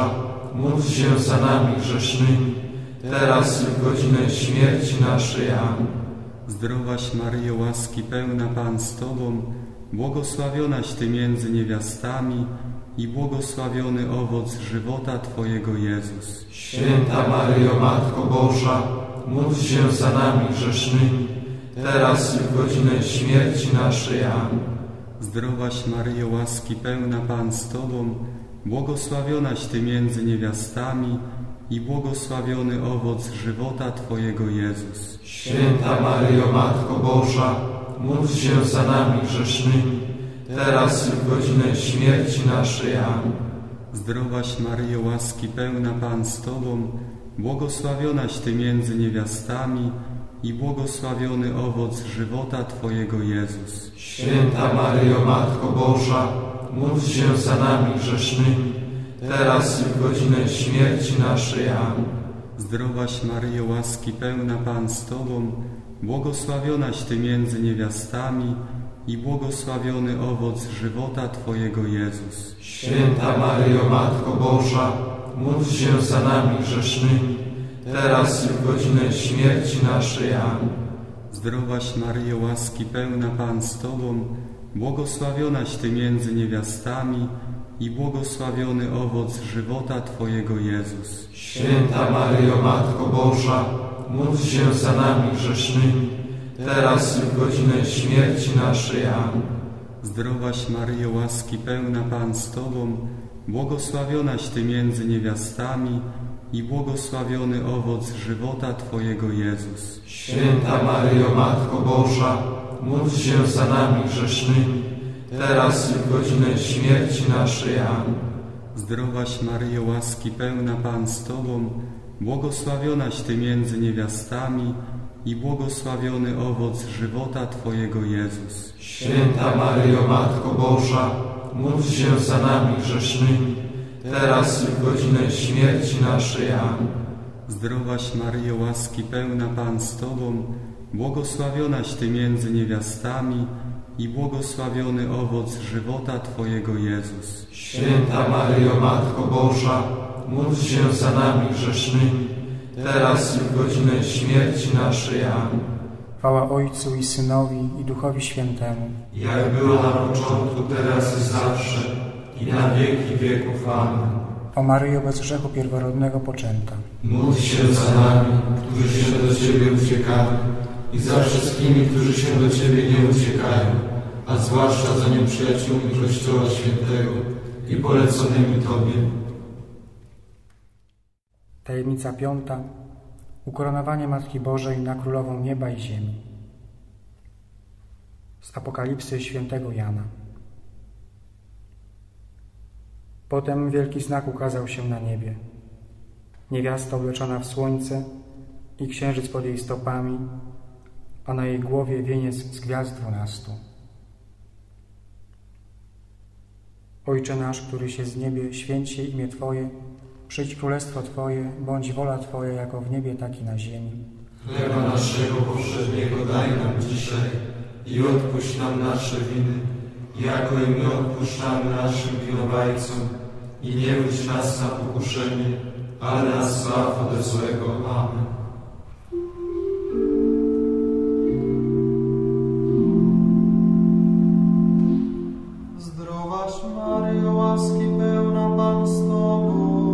módl się za nami grzesznymi, teraz i w godzinę śmierci naszej. Amen. Zdrowaś Maryjo, łaski pełna, Pan z Tobą, błogosławionaś Ty między niewiastami i błogosławiony owoc żywota Twojego, Jezus. Święta Maryjo, Matko Boża, módl się za nami grzesznymi, teraz i w godzinę śmierci naszej. Amen. Zdrowaś Maryjo, łaski pełna, Pan z Tobą, błogosławionaś Ty między niewiastami i błogosławiony owoc żywota Twojego, Jezus. Święta Maryjo, Matko Boża, módl się za nami grzesznymi, teraz i w godzinę śmierci naszej. Amen. Zdrowaś Maryjo, łaski pełna, Pan z Tobą, błogosławionaś Ty między niewiastami i błogosławiony owoc żywota Twojego, Jezus. Święta Maryjo, Matko Boża, módl się za nami grzesznymi, teraz i w godzinę śmierci naszej. Amen. Zdrowaś Maryjo, łaski pełna, Pan z Tobą, błogosławionaś Ty między niewiastami i błogosławiony owoc żywota Twojego, Jezus. Święta Maryjo, Matko Boża, módl się za nami grzesznymi, teraz i w godzinę śmierci naszej. Amen. Zdrowaś Maryjo, łaski pełna, Pan z Tobą, błogosławionaś Ty między niewiastami i błogosławiony owoc żywota Twojego, Jezus. Święta Maryjo, Matko Boża, módl się za nami grzesznymi, teraz i w godzinę śmierci naszej. Amen. Zdrowaś Maryjo, łaski pełna, Pan z Tobą, błogosławionaś Ty między niewiastami i błogosławiony owoc żywota Twojego, Jezus. Święta Maryjo, Matko Boża, módl się za nami grzesznymi, teraz i w godzinę śmierci naszej. Amen. Zdrowaś Maryjo, łaski pełna, Pan z Tobą, błogosławionaś Ty między niewiastami i błogosławiony owoc żywota Twojego, Jezus. Święta Maryjo, Matko Boża, módl się za nami grzesznymi, teraz i w godzinę śmierci naszej. Amen. Zdrowaś Maryjo, łaski pełna, Pan z Tobą, błogosławionaś Ty między niewiastami i błogosławiony owoc żywota Twojego, Jezus. Święta Maryjo, Matko Boża, módl się za nami grzesznymi, teraz i w godzinę śmierci naszej. Amen. Chwała Ojcu i Synowi i Duchowi Świętemu. Jak było na początku, teraz i zawsze, i na wieki wieków. Amen. O Maryjo, bez grzechu pierworodnego poczęta, módl się za nami, którzy się do Ciebie uciekamy, i za wszystkimi, którzy się do Ciebie nie uciekają, a zwłaszcza za nieprzyjaciółmi Kościoła Świętego i poleconymi Tobie. Tajemnica 5. Ukoronowanie Matki Bożej na Królową Nieba i Ziemi. Z Apokalipsy świętego Jana. Potem wielki znak ukazał się na niebie. Niewiasta obleczona w słońce i księżyc pod jej stopami, a na jej głowie wieniec z gwiazd 12. Ojcze nasz, któryś jest w niebie, święć się imię Twoje, przyjdź królestwo Twoje, bądź wola Twoja jako w niebie, tak i na ziemi. Chleba naszego powszedniego daj nam dzisiaj i odpuść nam nasze winy, jako i my odpuszczamy naszym winowajcom, i nie wódź nas na pokuszenie, ale nas zbaw ode złego. Amen. Zdrowaś Maryjo, łaski pełna, Pan z Tobą,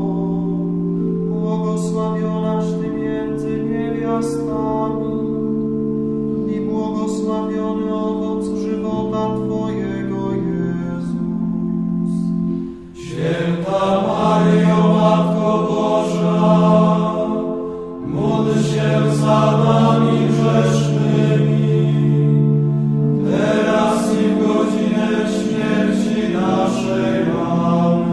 błogosławionaś Ty między niewiastami i błogosławiony owoc żywota Twojego, Jezus. Święta Maryjo, Matko Boża, módl się za nami grzesznymi, teraz i w godzinę śmierci naszej. Amen.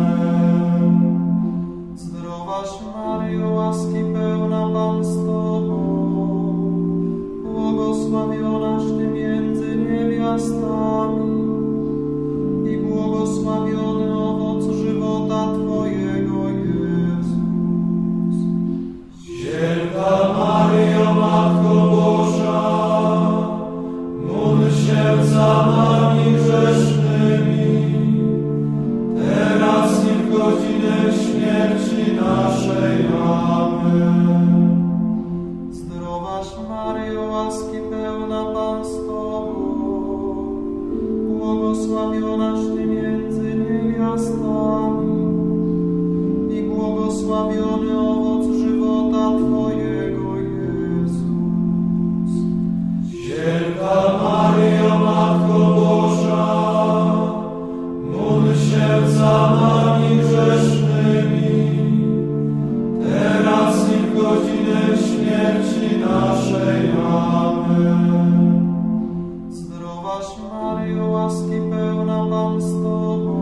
błogosławionaś Ty między niewiastami i błogosławiony owoc żywota Twojego, Jezus. Święta Maryjo, Matko Boża, módl się za nami grzesznymi, teraz i w godzinę śmierci naszej. Amen. Zdrowaś Maryjo, łaski pełna Pan z Tobą,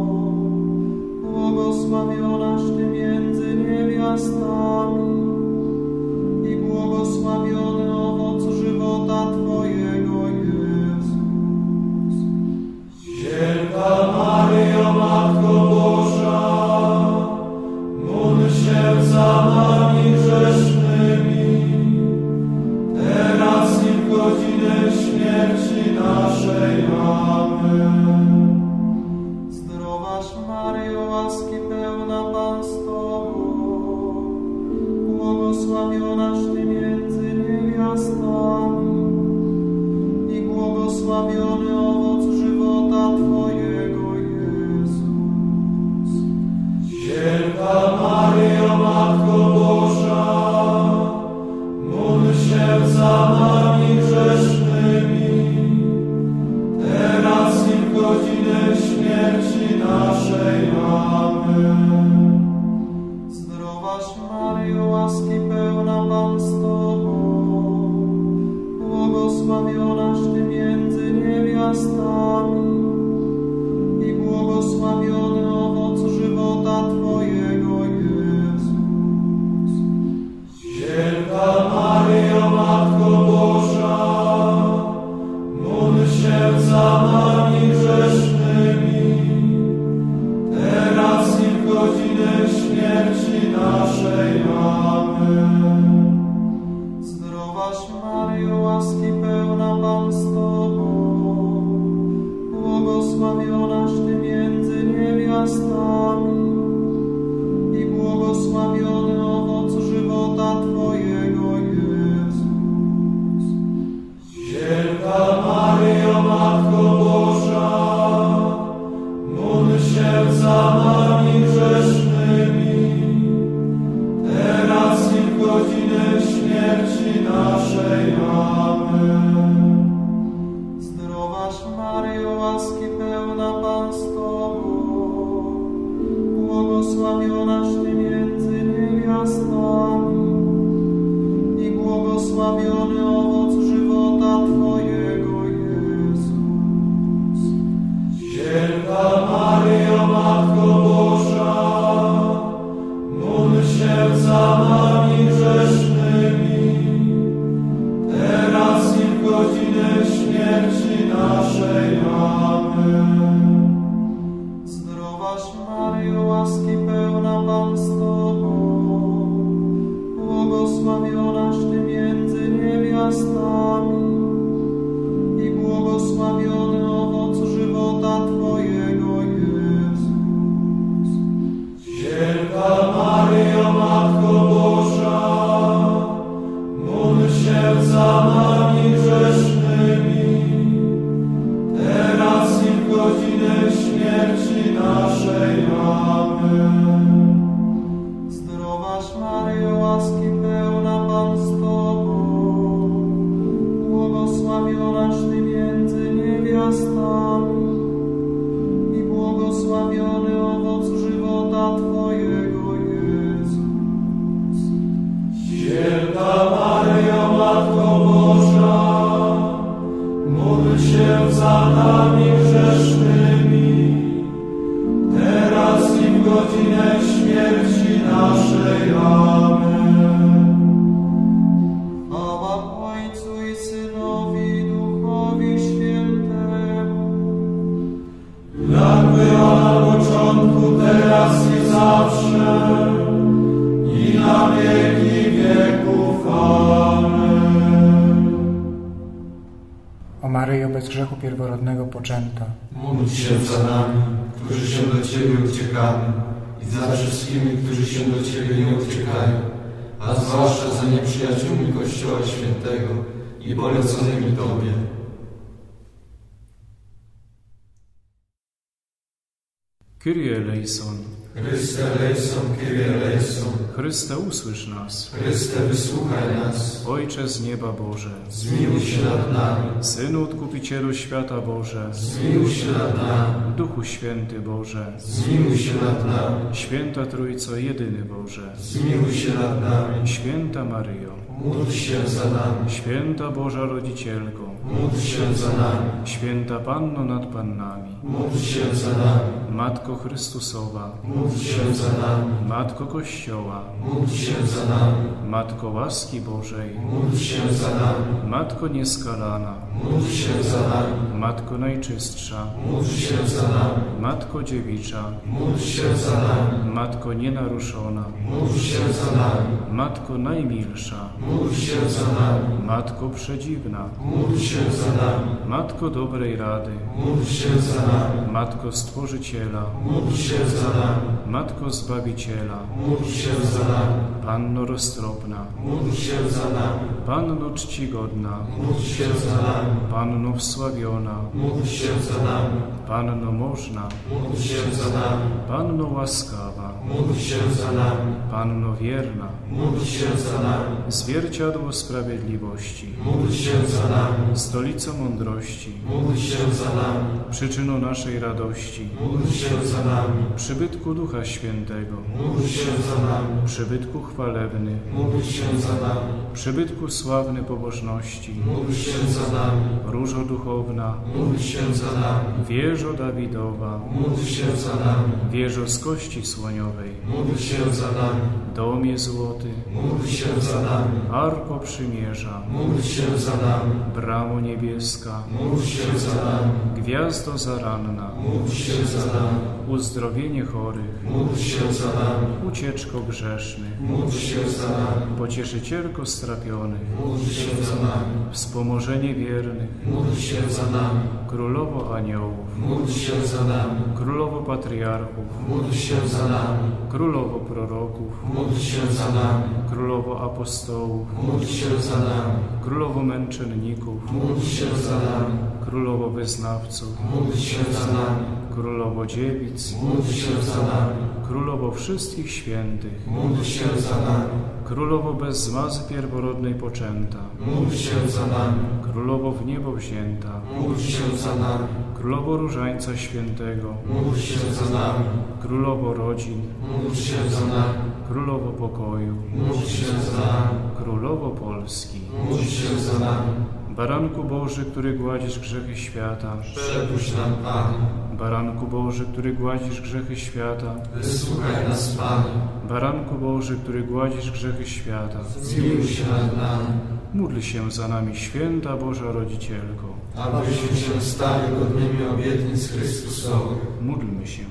błogosławionaś Ty między niewiastami i błogosławiony owoc żywota Twojego, Jezus. Święta Maryjo, Matko Boża, módl się za nami grzesznymi, teraz i w godzinę śmierci naszej. Amen. Zdrowaś Maryjo, łaski pełna Pan z Tobą, błogosławionaś Ty między niewiastami i błogosławiony owoc żywota Twojego, Jezus. Święta Maryjo, Matko Boża, módl się za nami grzesznymi, teraz i w godzinę śmierci naszej. Amen. Zdrowaś Maryjo, łaski pełna Pan z Tobą, błogosławionaś Ty między niewiastami i błogosławiony owoc żywota Twojego, Jezus. Święta Maryjo, Matko Boża, módl się za nami grzesznymi, teraz i w godzinę śmierci naszej. Amen. Zdrowaś Maryjo, łaski pełna Pan z Tobą, błogosławionaś Ty między niewiastami i błogosławiony owoc żywota Twojego, Jezus. Święta Maryjo, Matko Boża, módl się za nami grzesznymi, teraz i w godzinę śmierci naszej. Amen. Zdrowaś Maryjo, łaski pełna Pan z Tobą, błogosławionaś Ty między niewiastami i błogosławiony owoc żywota Twojego, Jezus. Święta Maryjo, Matko Boża, módl się za nami grzesznymi, teraz i w godzinę śmierci naszej. Amen. Zdrowaś Maryjo, łaski pełna Pan z Tobą, błogosławionaś Ty między niewiastami i błogosławiony owoc żywota Twojego, Jezus. Święta Maryjo, Matko Boża, módl się za nami grzesznymi, teraz i w godzinę śmierci naszej. Amen. Zdrowaś Maryjo, łaski pełna Pan z Tobą, błogosławionaś Ty między niewiastami i błogosławiony owoc żywota Twojego, Jezus. Święta Maryjo, Matko Boża, módl się za nami grzesznymi, teraz i w godzinę śmierci naszej. Amen. Chwała Ojcu i Synowi i Duchowi Świętemu, jak była na początku, teraz i zawsze, i na wieki wieków. Amen. O Maryjo, bez grzechu pierworodnego poczęta, Módl się za nami, którzy się do Ciebie uciekamy, i za wszystkimi, którzy się do Ciebie nie uciekają, a zwłaszcza za nieprzyjaciółmi Kościoła Świętego i poleconymi Tobie. Kyrie eleison. Chryste eleison, Kyrie eleison. Chryste, usłysz nas. Chryste, wysłuchaj nas. Ojcze z nieba Boże, zmiłuj się nad nami. Synu Odkupicielu świata Boże, zmiłuj się nad nami. Duchu Święty Boże, zmiłuj się nad nami. Święta Trójco, jedyny Boże, zmiłuj się nad nami. Święta Maryjo, módl się za nami. Święta Boża Rodzicielko, módl się za nami. Święta Panno nad Pannami, módl się za nami. Matko Chrystusowa, módl się za nami. Matko Kościoła, módl się za nami. Matko łaski Bożej, módl się za nami. Matko nieskalana, módl się za nami. Matko najczystsza, módl się za nami. Matko dziewicza, módl się za nami. Matko nienaruszona, módl się za nami. Matko najmilsza, módl się za nami. Matko przedziwna, módl się za nami. Matko dobrej rady, módl się za nami. Matko Stworzyciela, módl się za nami. Matko Zbawiciela, módl się za nami. Panno roztropna, módl się za nami. Panno czcigodna, módl się za nami. Panno wsławiona, módl się za nami. Panno można, módl się za nami. Panno łaskawa, módl się za nami. Panno wierna, módl się za nami. Zwierciadło sprawiedliwości, módl się za nami. Stolico mądrości, módl się za nami. przyczyną naszej radości, módl się za nami. przybytku Ducha Świętego, módl się za nami. przybytku chwalebny, módl się za nami. przybytku sławny pobożności, módl się za nami. różo duchowna, módl się za nami. wieżo Dawidowa, módl się za nami. wieżo z kości słoniowej, módl się za nami. domie złoty, módl się za nami. arko przymierza, módl się za nami. bramo niebieska, módl się za nami. gwiazdo zaranna, módl się za nami. uzdrowienie chorych, módl się za nami. ucieczko grzesznych, módl się za nami. pocieszycielko strapionych, módl się za nami. wspomożenie wiernych, módl się za nami. królowo aniołów, módl się za nami. królowo patriarchów, módl się za nami. królowo proroków, módl się za nami. królowo apostołów, módl się za nami. królowo męczenników, módl się za nami. królowo wyznawców, módl się za nami. królowo dziewic, módl się za nami. królowo wszystkich świętych, módl się za nami. królowo bez zmazy pierworodnej poczęta, módl się za nami. królowo w niebo wzięta, módl się za nami. królowo różańca świętego, módl się za nami. królowo rodzin, módl się za nami. królowo pokoju, módl się za nami. królowo Polski, módl się za nami. Baranku Boży, który gładzisz grzechy świata, przepuść nam, Panie. Baranku Boży, który gładzisz grzechy świata, wysłuchaj nas, Panie. Baranku Boży, który gładzisz grzechy świata, zmiłuj się nad nami. Módl się za nami, święta Boża Rodzicielko, abyśmy się stali godnymi obietnic Chrystusowych. Módlmy się.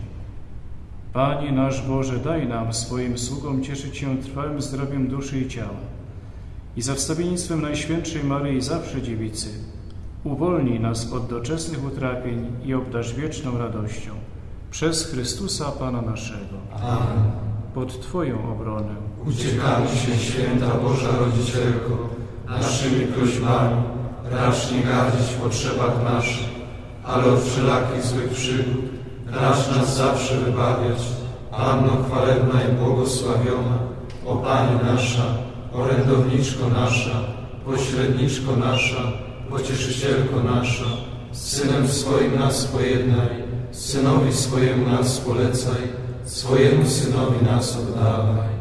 Panie nasz Boże, daj nam, swoim sługom, cieszyć się trwałym zdrowiem duszy i ciała i za wstawiennictwem Najświętszej Maryi, zawsze Dziewicy, uwolnij nas od doczesnych utrapień i obdarz wieczną radością. Przez Chrystusa Pana naszego. Amen. Pod Twoją obronę uciekamy się, święta Boża Rodzicielko, naszymi prośbami. Racz nie gardzić w potrzebach naszych, ale od wszelakich złych przygód racz nas zawsze wybawiać. Panno chwalebna i błogosławiona, o Pani nasza, orędowniczko nasza, pośredniczko nasza, pocieszycielko nasza, z Synem swoim nas pojednaj, Synowi swojemu nas polecaj, swojemu Synowi nas oddawaj.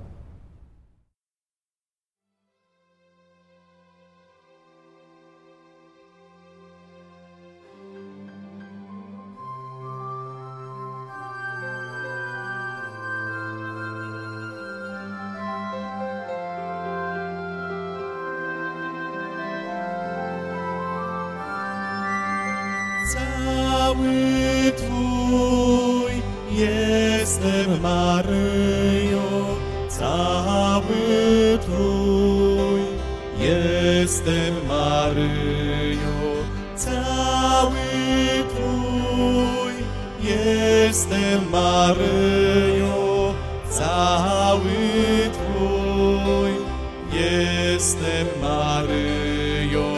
Cały Twój jestem, Maryjo, cały Twój jestem, Maryjo, cały Twój jestem, Maryjo, cały Twój jestem, Maryjo,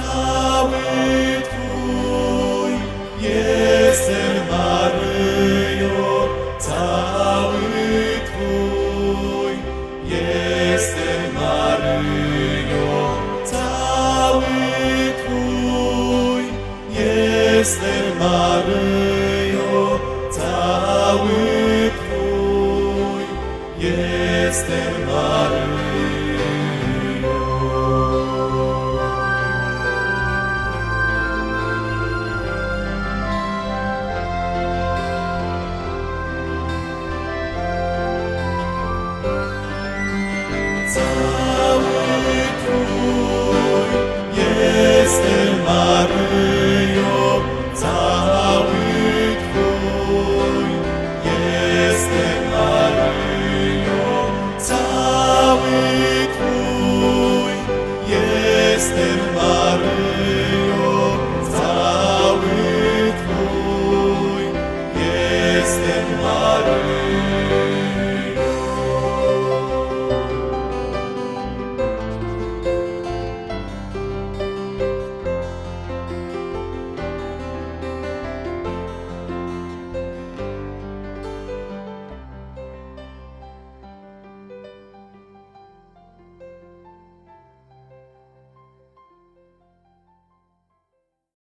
cały Twój jestem, Maryjo. jestem